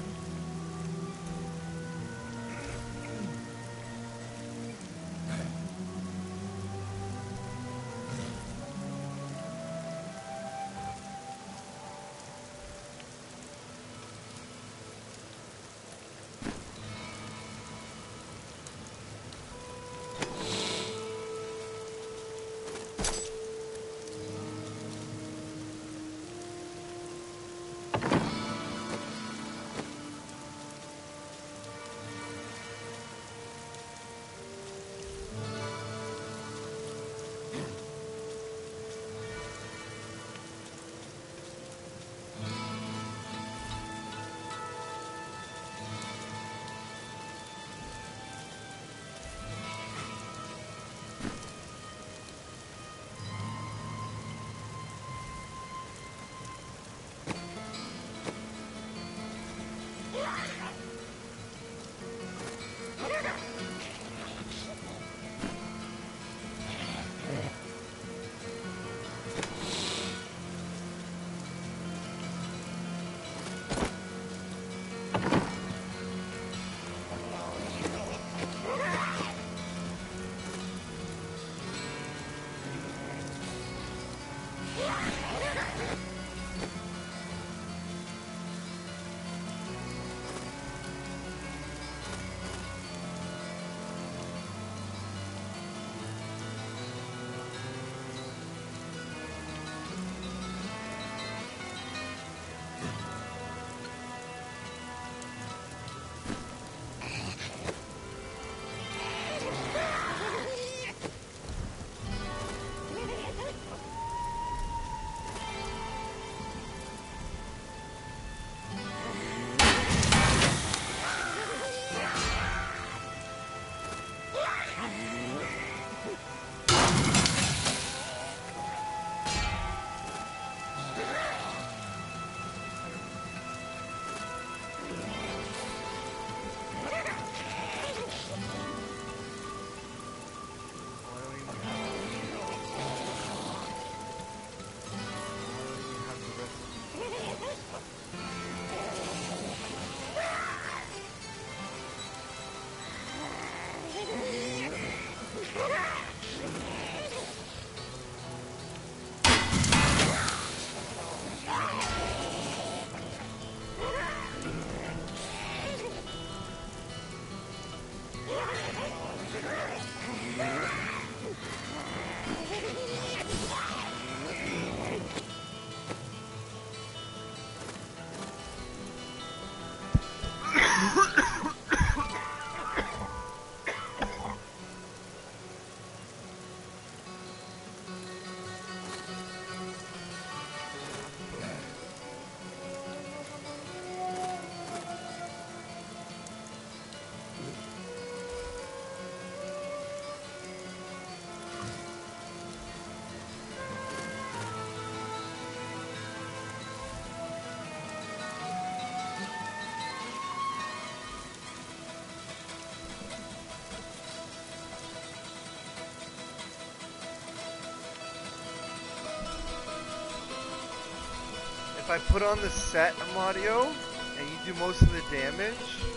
If I put on the set audio and you do most of the damage,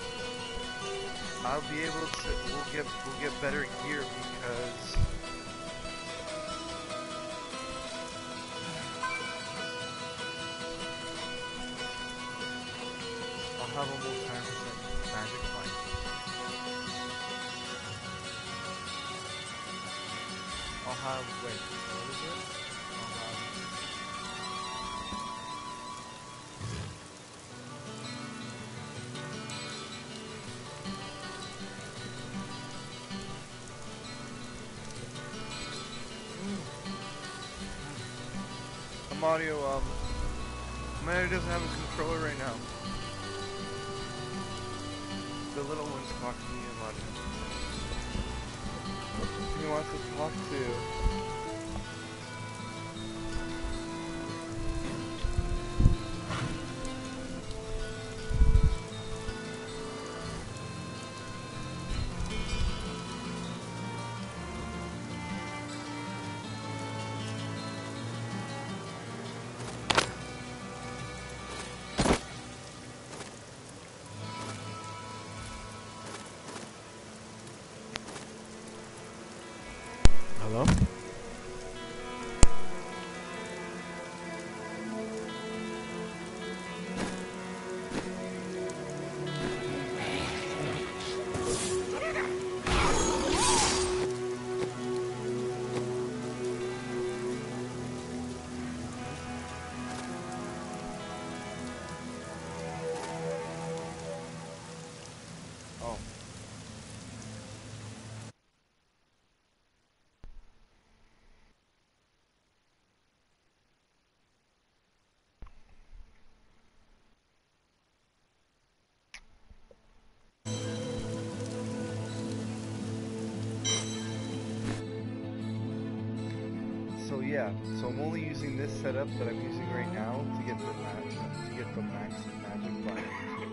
I'll be able to. We'll get we'll get better gear because I'll have almost one hundred percent magic fight. I'll have wait, what is it? I'll have. Audio, um, Mario doesn't have a controller right now. The little one's talking to me about it. He wants to talk to. No? Oh. So yeah, so I'm only using this setup that I'm using right now to get the max to get the max magic button.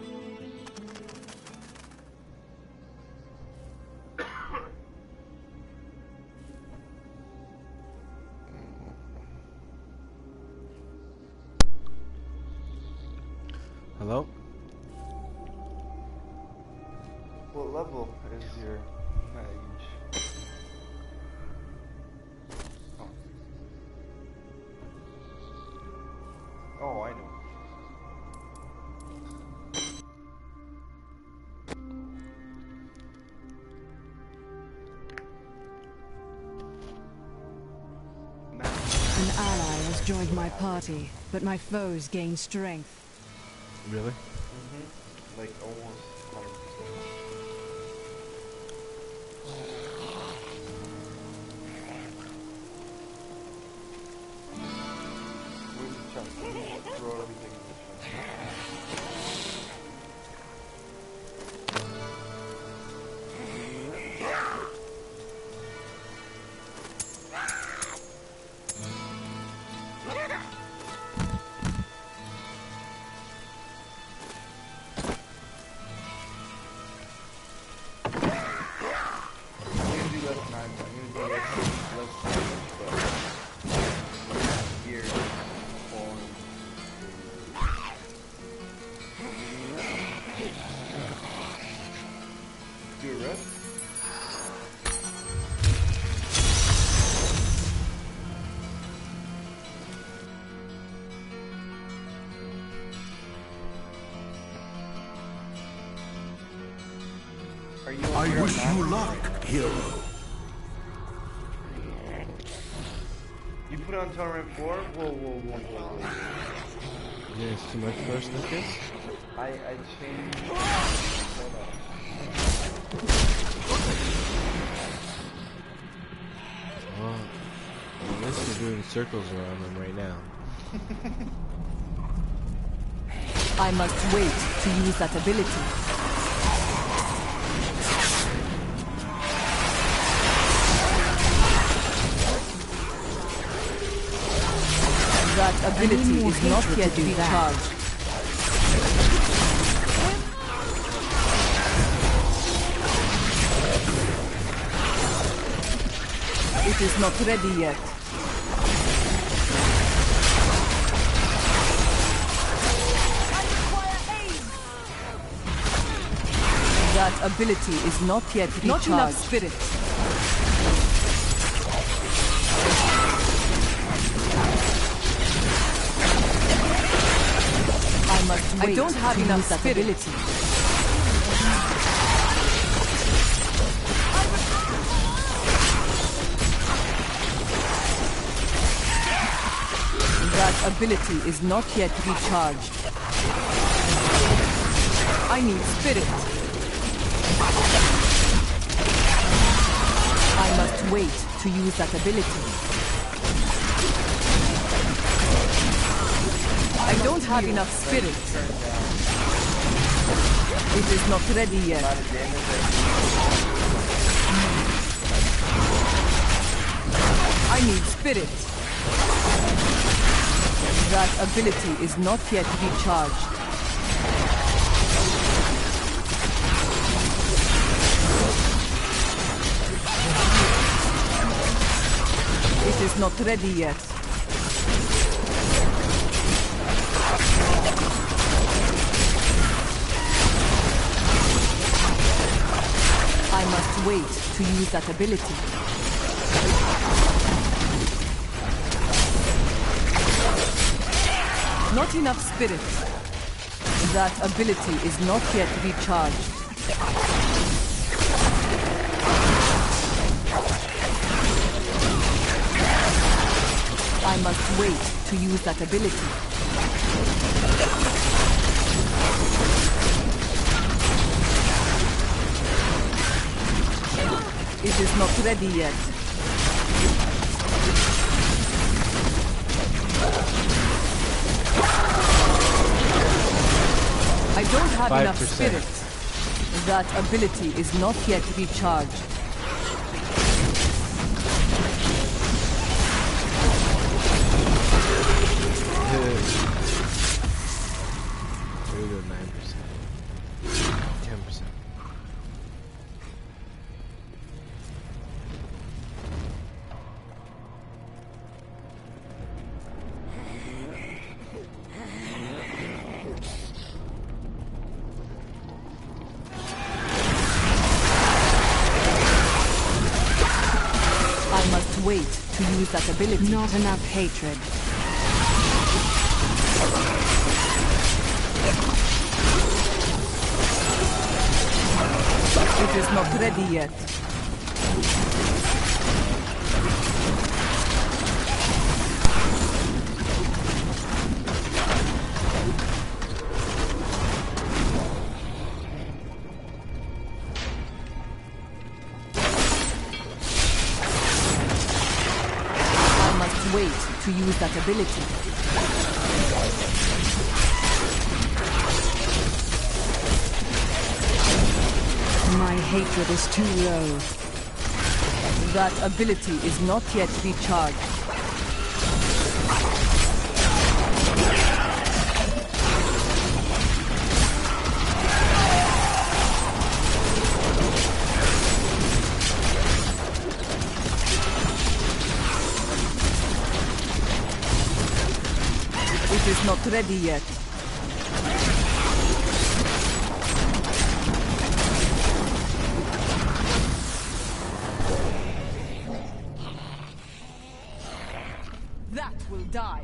Hello? What level is your mage? Oh. Oh, I know. An ally has joined my party, but my foes gain strength. Really? Mm-hmm. Like almost one hundred percent. Where's the chest? Let me throw everything in the chest. I wish you luck, hero. You put on Torrent four? Whoa, whoa, whoa, whoa, whoa. Yeah, it's too much for us, Lucas? I, I changed... Hold on. Oh, at least we're doing circles around them right now. I must wait to use that ability. That ability is not yet recharged. It is not ready yet. That ability is not yet recharged. Not enough spirit. I must wait. I don't have enough that ability. That ability is not yet recharged. I need spirit. I must wait to use that ability. I don't have enough spirit. It is not ready yet. I need spirit. That ability is not yet recharged. It is not ready yet. I must wait to use that ability. Not enough spirit. That ability is not yet recharged. I must wait to use that ability. It is not ready yet. I don't have enough spirit. That ability is not yet recharged. nine percent. ten percent. I must wait to use that ability. Not enough hatred. It is not ready yet. I must wait to use that ability. My hatred is too low. That ability is not yet recharged. It is not ready yet. That will die.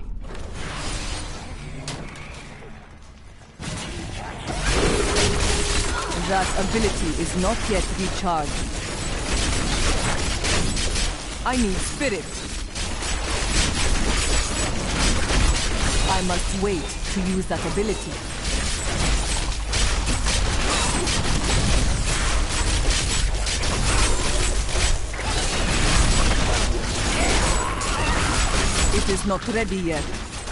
That ability is not yet recharged. I need spirit. I must wait to use that ability. It is not ready yet.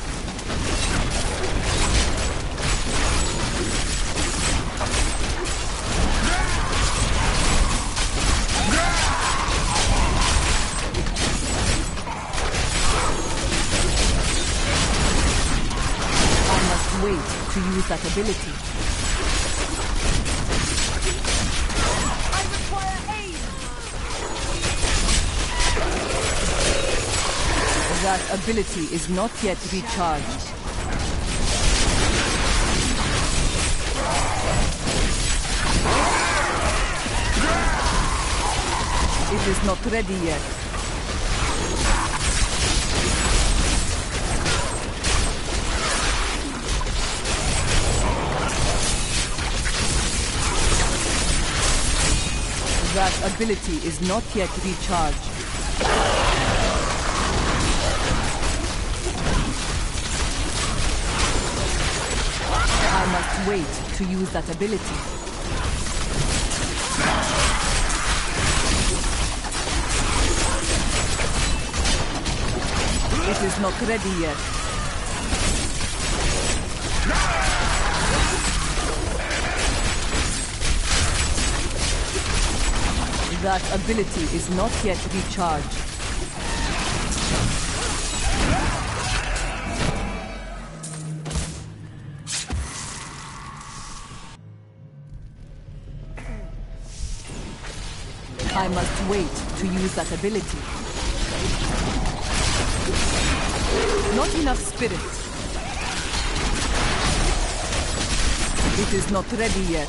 I must wait to use that ability. I require aid! That ability is not yet recharged. It is not ready yet. That ability is not yet recharged. I must wait to use that ability. It is not ready yet. That ability is not yet recharged. I must wait to use that ability. Not enough spirit. It is not ready yet.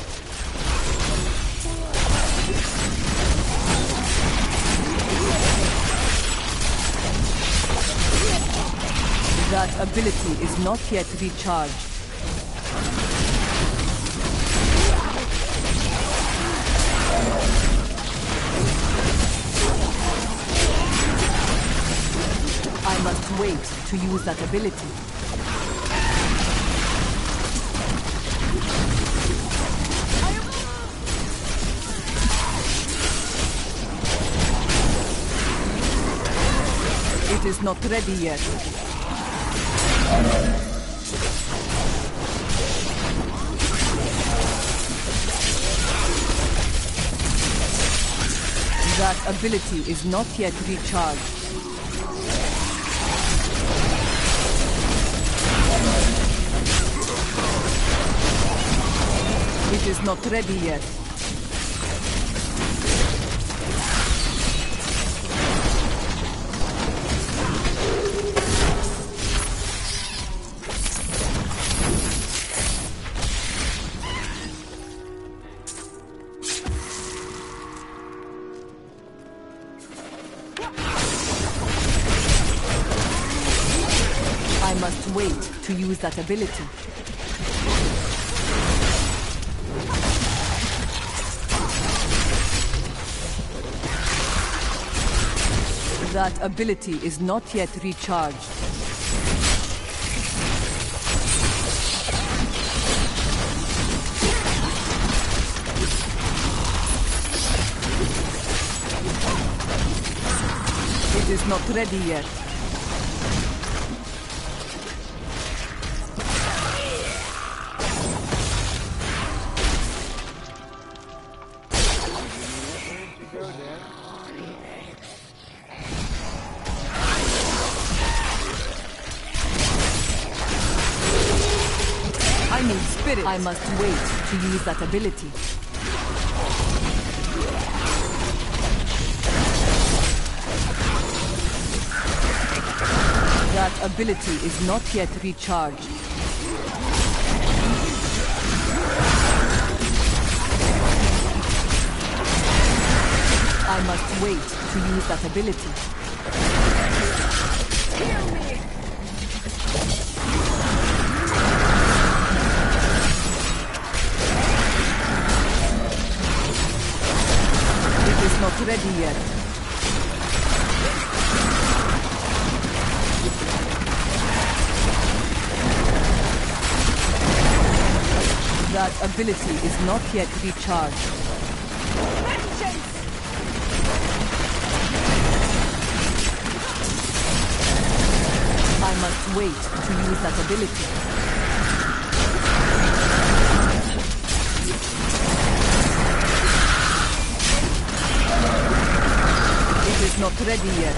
That ability is not yet recharged. I must wait to use that ability. It is not ready yet. That ability is not yet recharged. It is not ready yet. I must wait to use that ability. That ability is not yet recharged. It is not ready yet. I must wait to use that ability. That ability is not yet recharged. I must wait to use that ability. Heal me! Not ready yet. That ability is not yet recharged. I must wait to use that ability. It is not ready yet.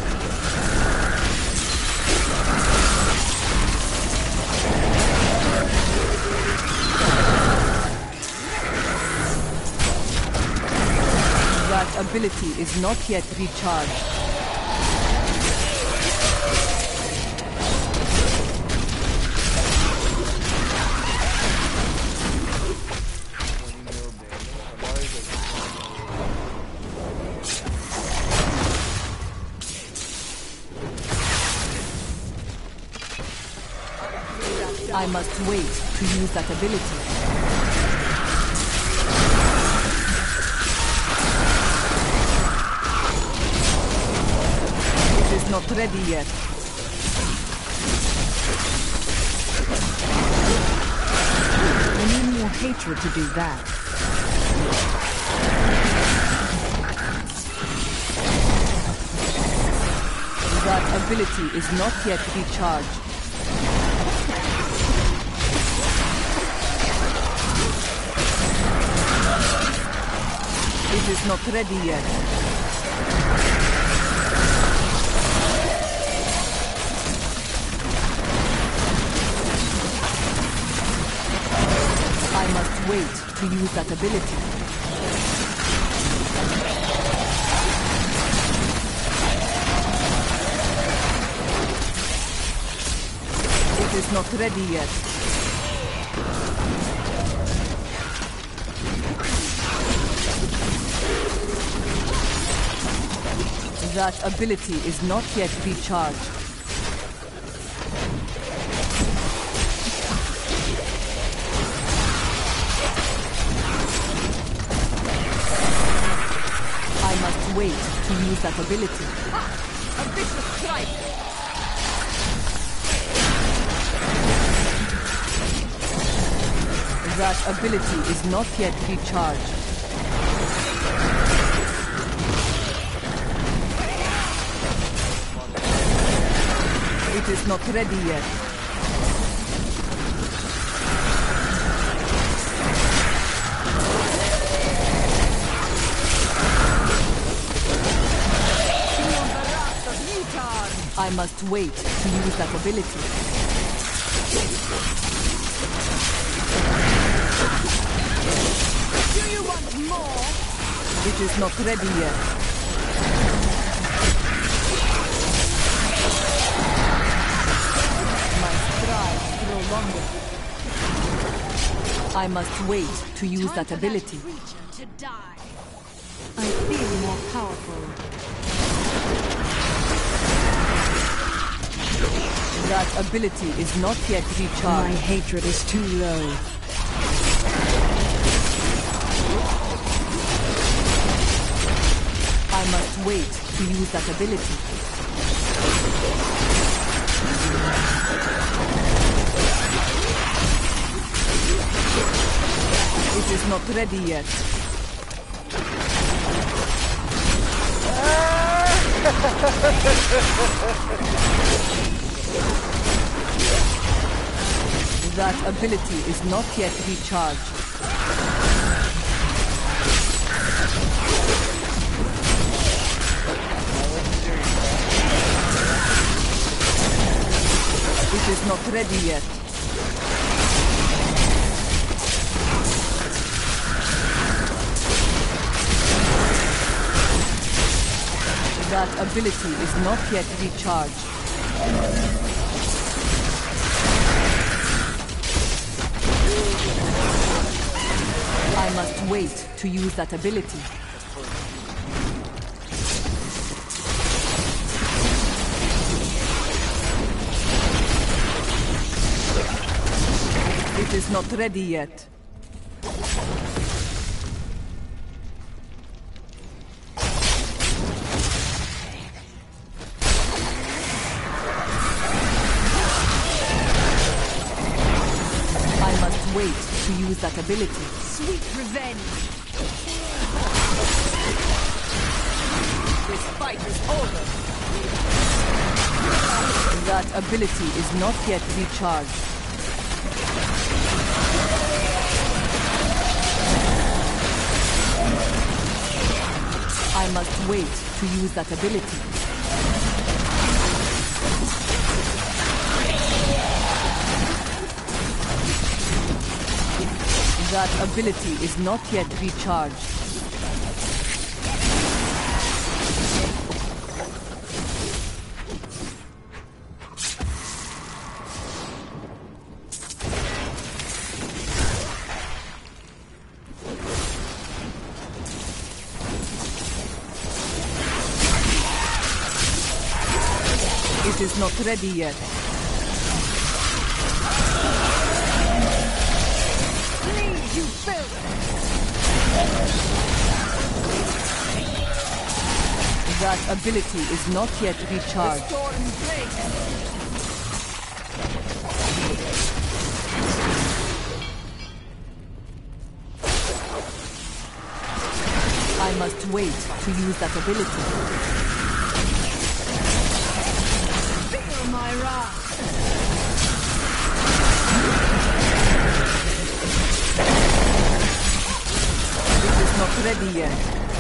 That ability is not yet recharged. I must wait to use that ability. It is not ready yet. I need more hatred to do that. That ability is not yet recharged. It is not ready yet. I must wait to use that ability. It is not ready yet. That ability is not yet recharged. use that ability. Ha! A vicious strike! That ability is not yet recharged. It is not ready yet. I must wait to use that ability. Do you want more? It is not ready yet. My strides grow longer. I must wait to use that ability. To die. I feel more powerful. That ability is not yet recharged. My hatred is too low. I must wait to use that ability. It is not ready yet. That ability is not yet recharged. It is not ready yet. That ability is not yet recharged. I must wait to use that ability. It is not ready yet. I must wait to use that ability. Sweet revenge. This fight is over. That ability is not yet recharged. I must wait to use that ability. That ability is not yet recharged. It is not ready yet. Please, you filth! That ability is not yet recharged. The storm breaks. I must wait to use that ability. Feel my wrath. It is not ready yet.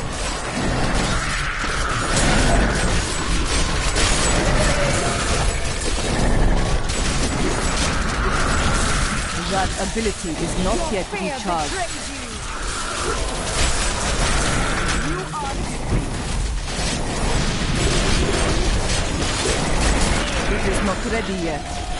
That ability is not yet recharged. It is not ready yet.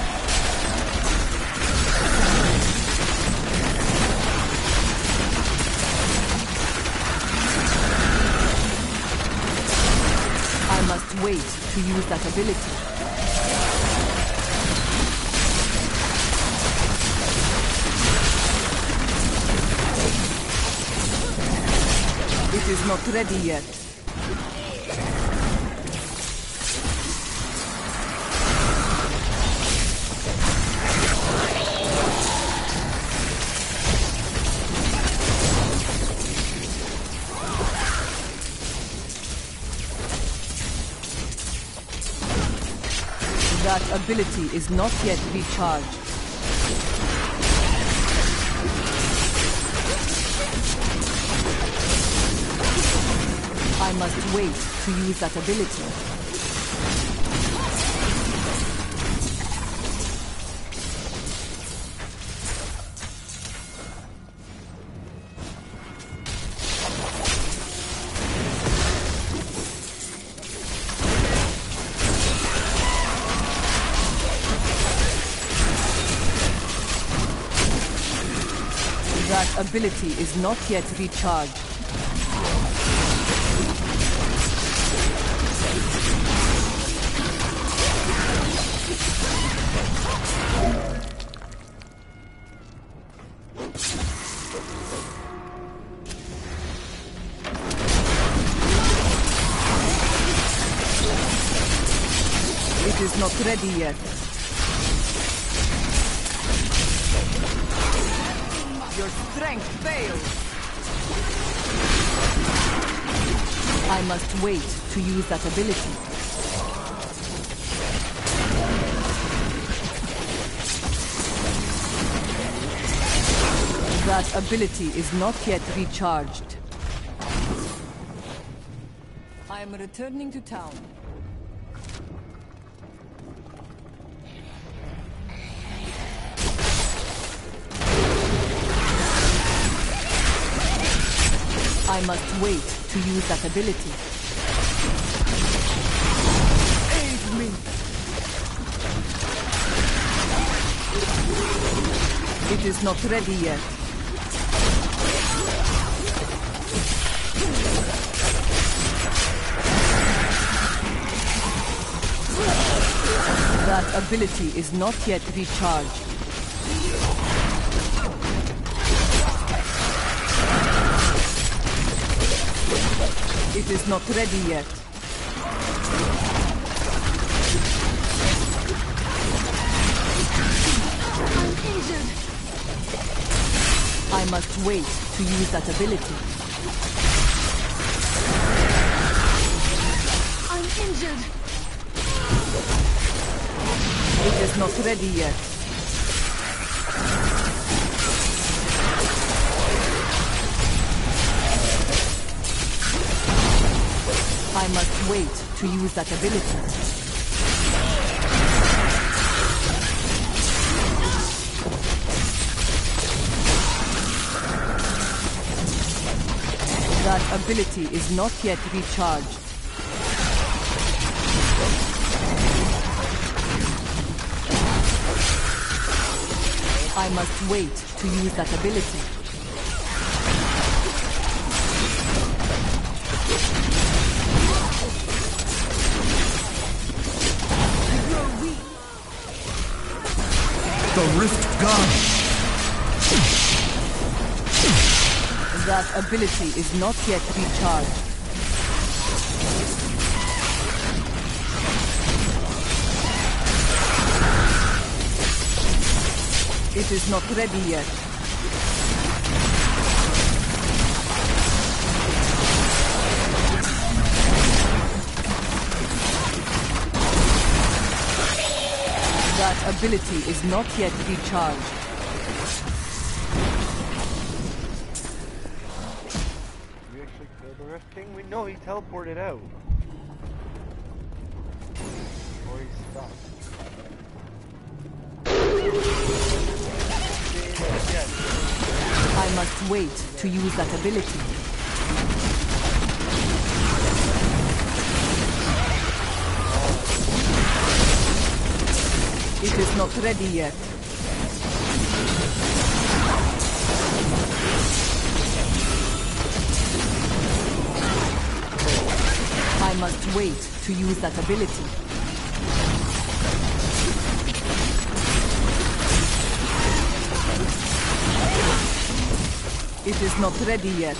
I must wait to use that ability. It is not ready yet. That ability is not yet recharged. I must wait to use that ability. That ability is not yet recharged. It is not ready yet. Your strength fails. I must wait to use that ability. That ability is not yet recharged. I am returning to town. I must wait to use that ability. Aid me! It is not ready yet. That ability is not yet recharged. It is not ready yet. I'm injured. I must wait to use that ability. I'm injured. It is not ready yet. I must wait to use that ability. That ability is not yet recharged. I must wait to use that ability. The Rift God! That ability is not yet recharged. It is not ready yet. That ability is not yet recharged. We actually killed the Rift King? We know he teleported out. Or he stopped. I must wait to use that ability. It is not ready yet. I must wait to use that ability. It is not ready yet.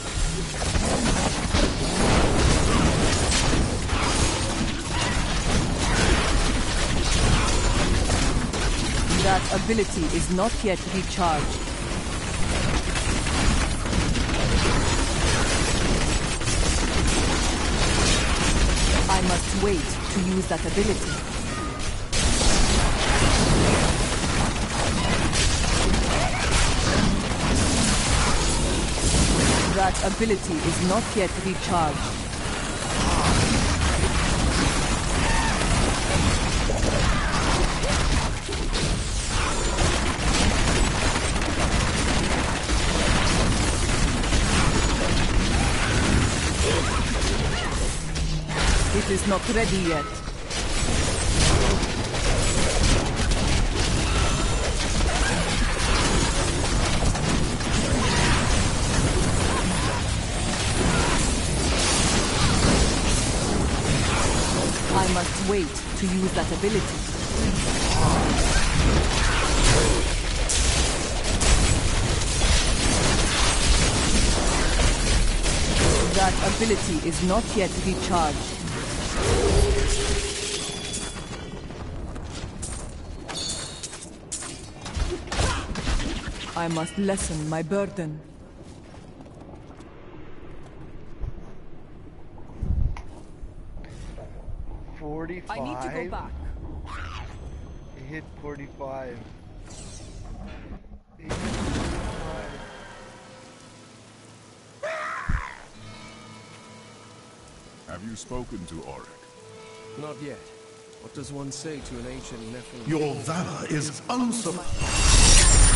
That ability is not yet recharged. I must wait to use that ability. ability is not yet recharged. It is not ready yet. I must wait to use that ability. That ability is not yet recharged. I must lessen my burden. forty-five? I need to go back. It hit forty-five. It hit forty-five. Have you spoken to Auric? Not yet. What does one say to an ancient Nephilim? Your valor is unsurpassed.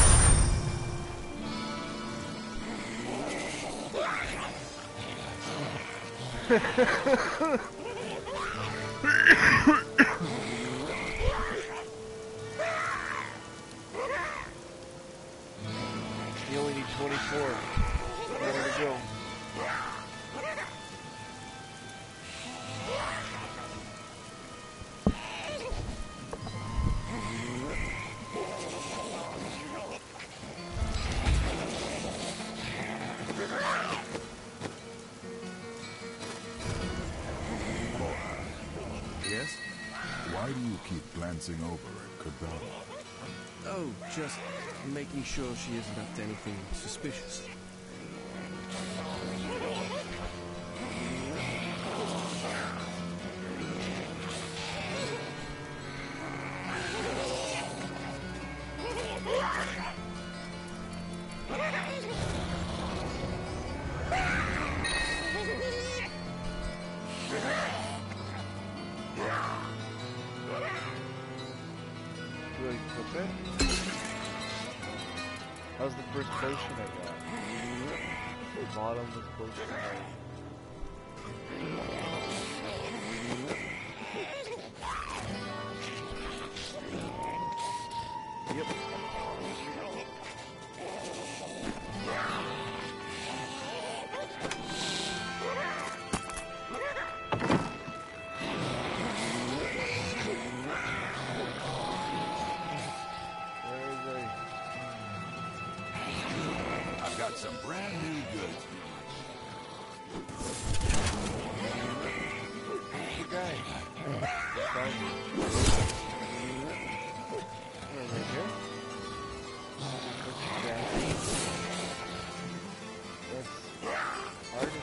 You only need twenty-four. There we go. Yes? Why do you keep glancing over at Kadala? Oh, just making sure she isn't up to anything suspicious. Really flip it. That was the first potion I got. The bottomless potion. Yep. I've got some brand new goods. Good guy. Right here. That's artist.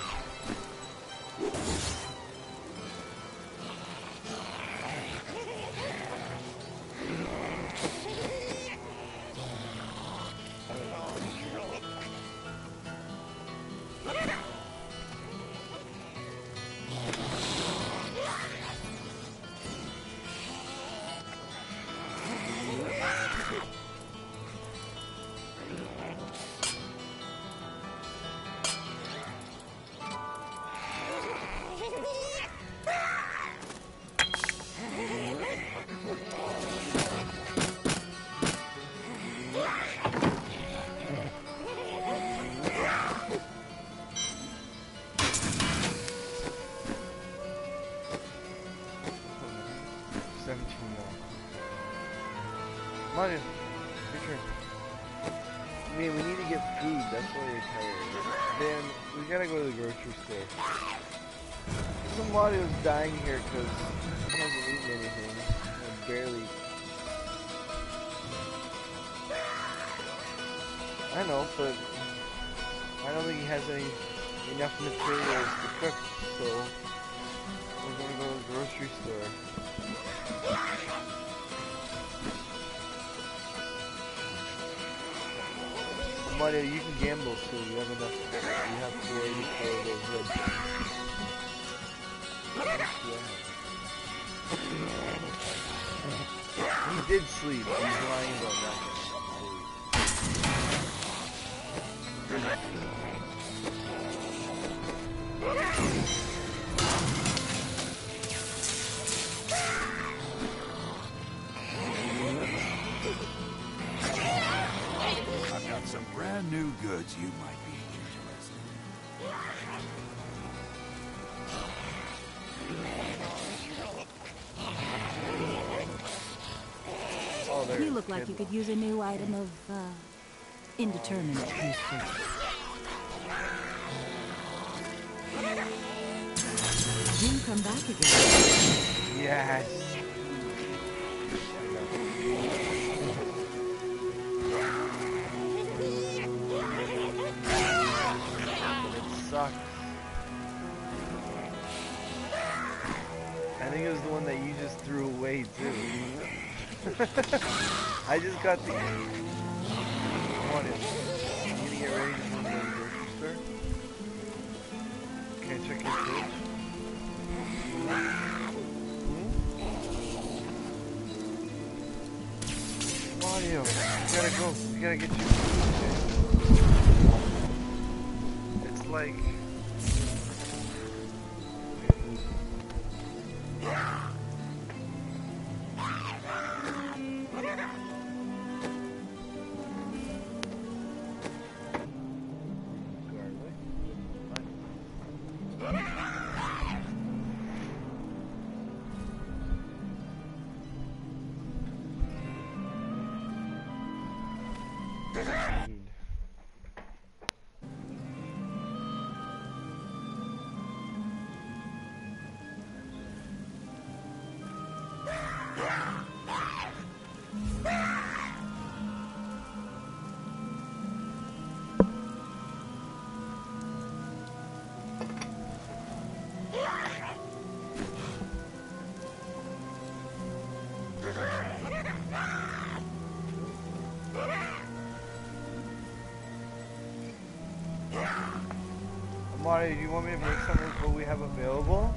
seventeen more. Come on in. Your turn. I mean, we need to get food. That's why you're tired. Then we gotta go to the grocery store. Somebody was dying here because he hasn't eaten anything. And barely. I know, but I don't think he has any enough materials to cook, so we're gonna go to the grocery store. Mario, you can gamble too. You have enough. You have four eighty-four of those red things. He did sleep. He's lying about that. I've got some brand new goods you might be interested in. Oh, You look like you could use a new item of, uh, indeterminate useful. You come back again. Yes. It sucks. I think it was the one that you just threw away too. I just got the. Come on in. You gonna get ready to go to the grocery store? Can I check your fridge? Mario, you gotta go. You gotta get your food. It's like. Mario, do you want me to make some of what we have available?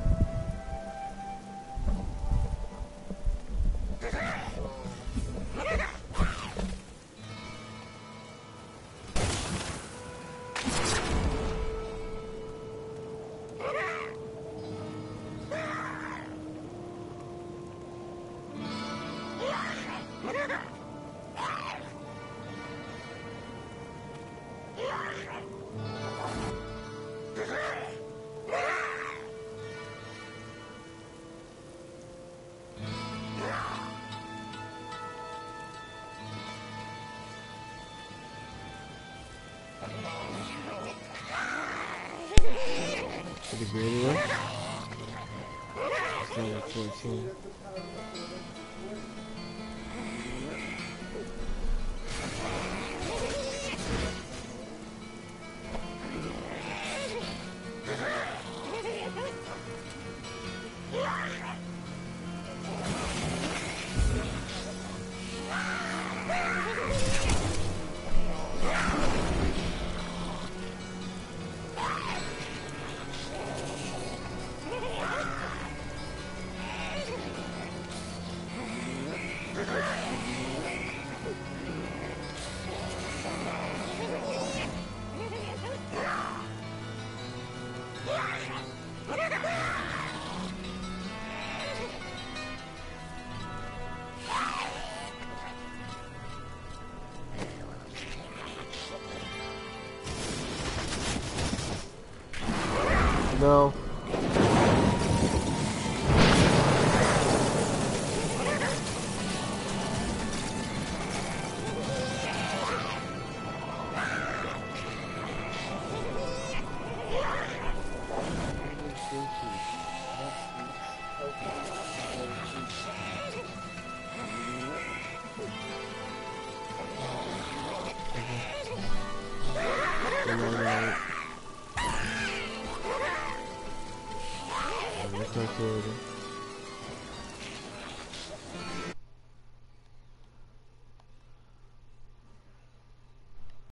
The greater one? It's not like fourteen. No. Alright. Let's talk to her.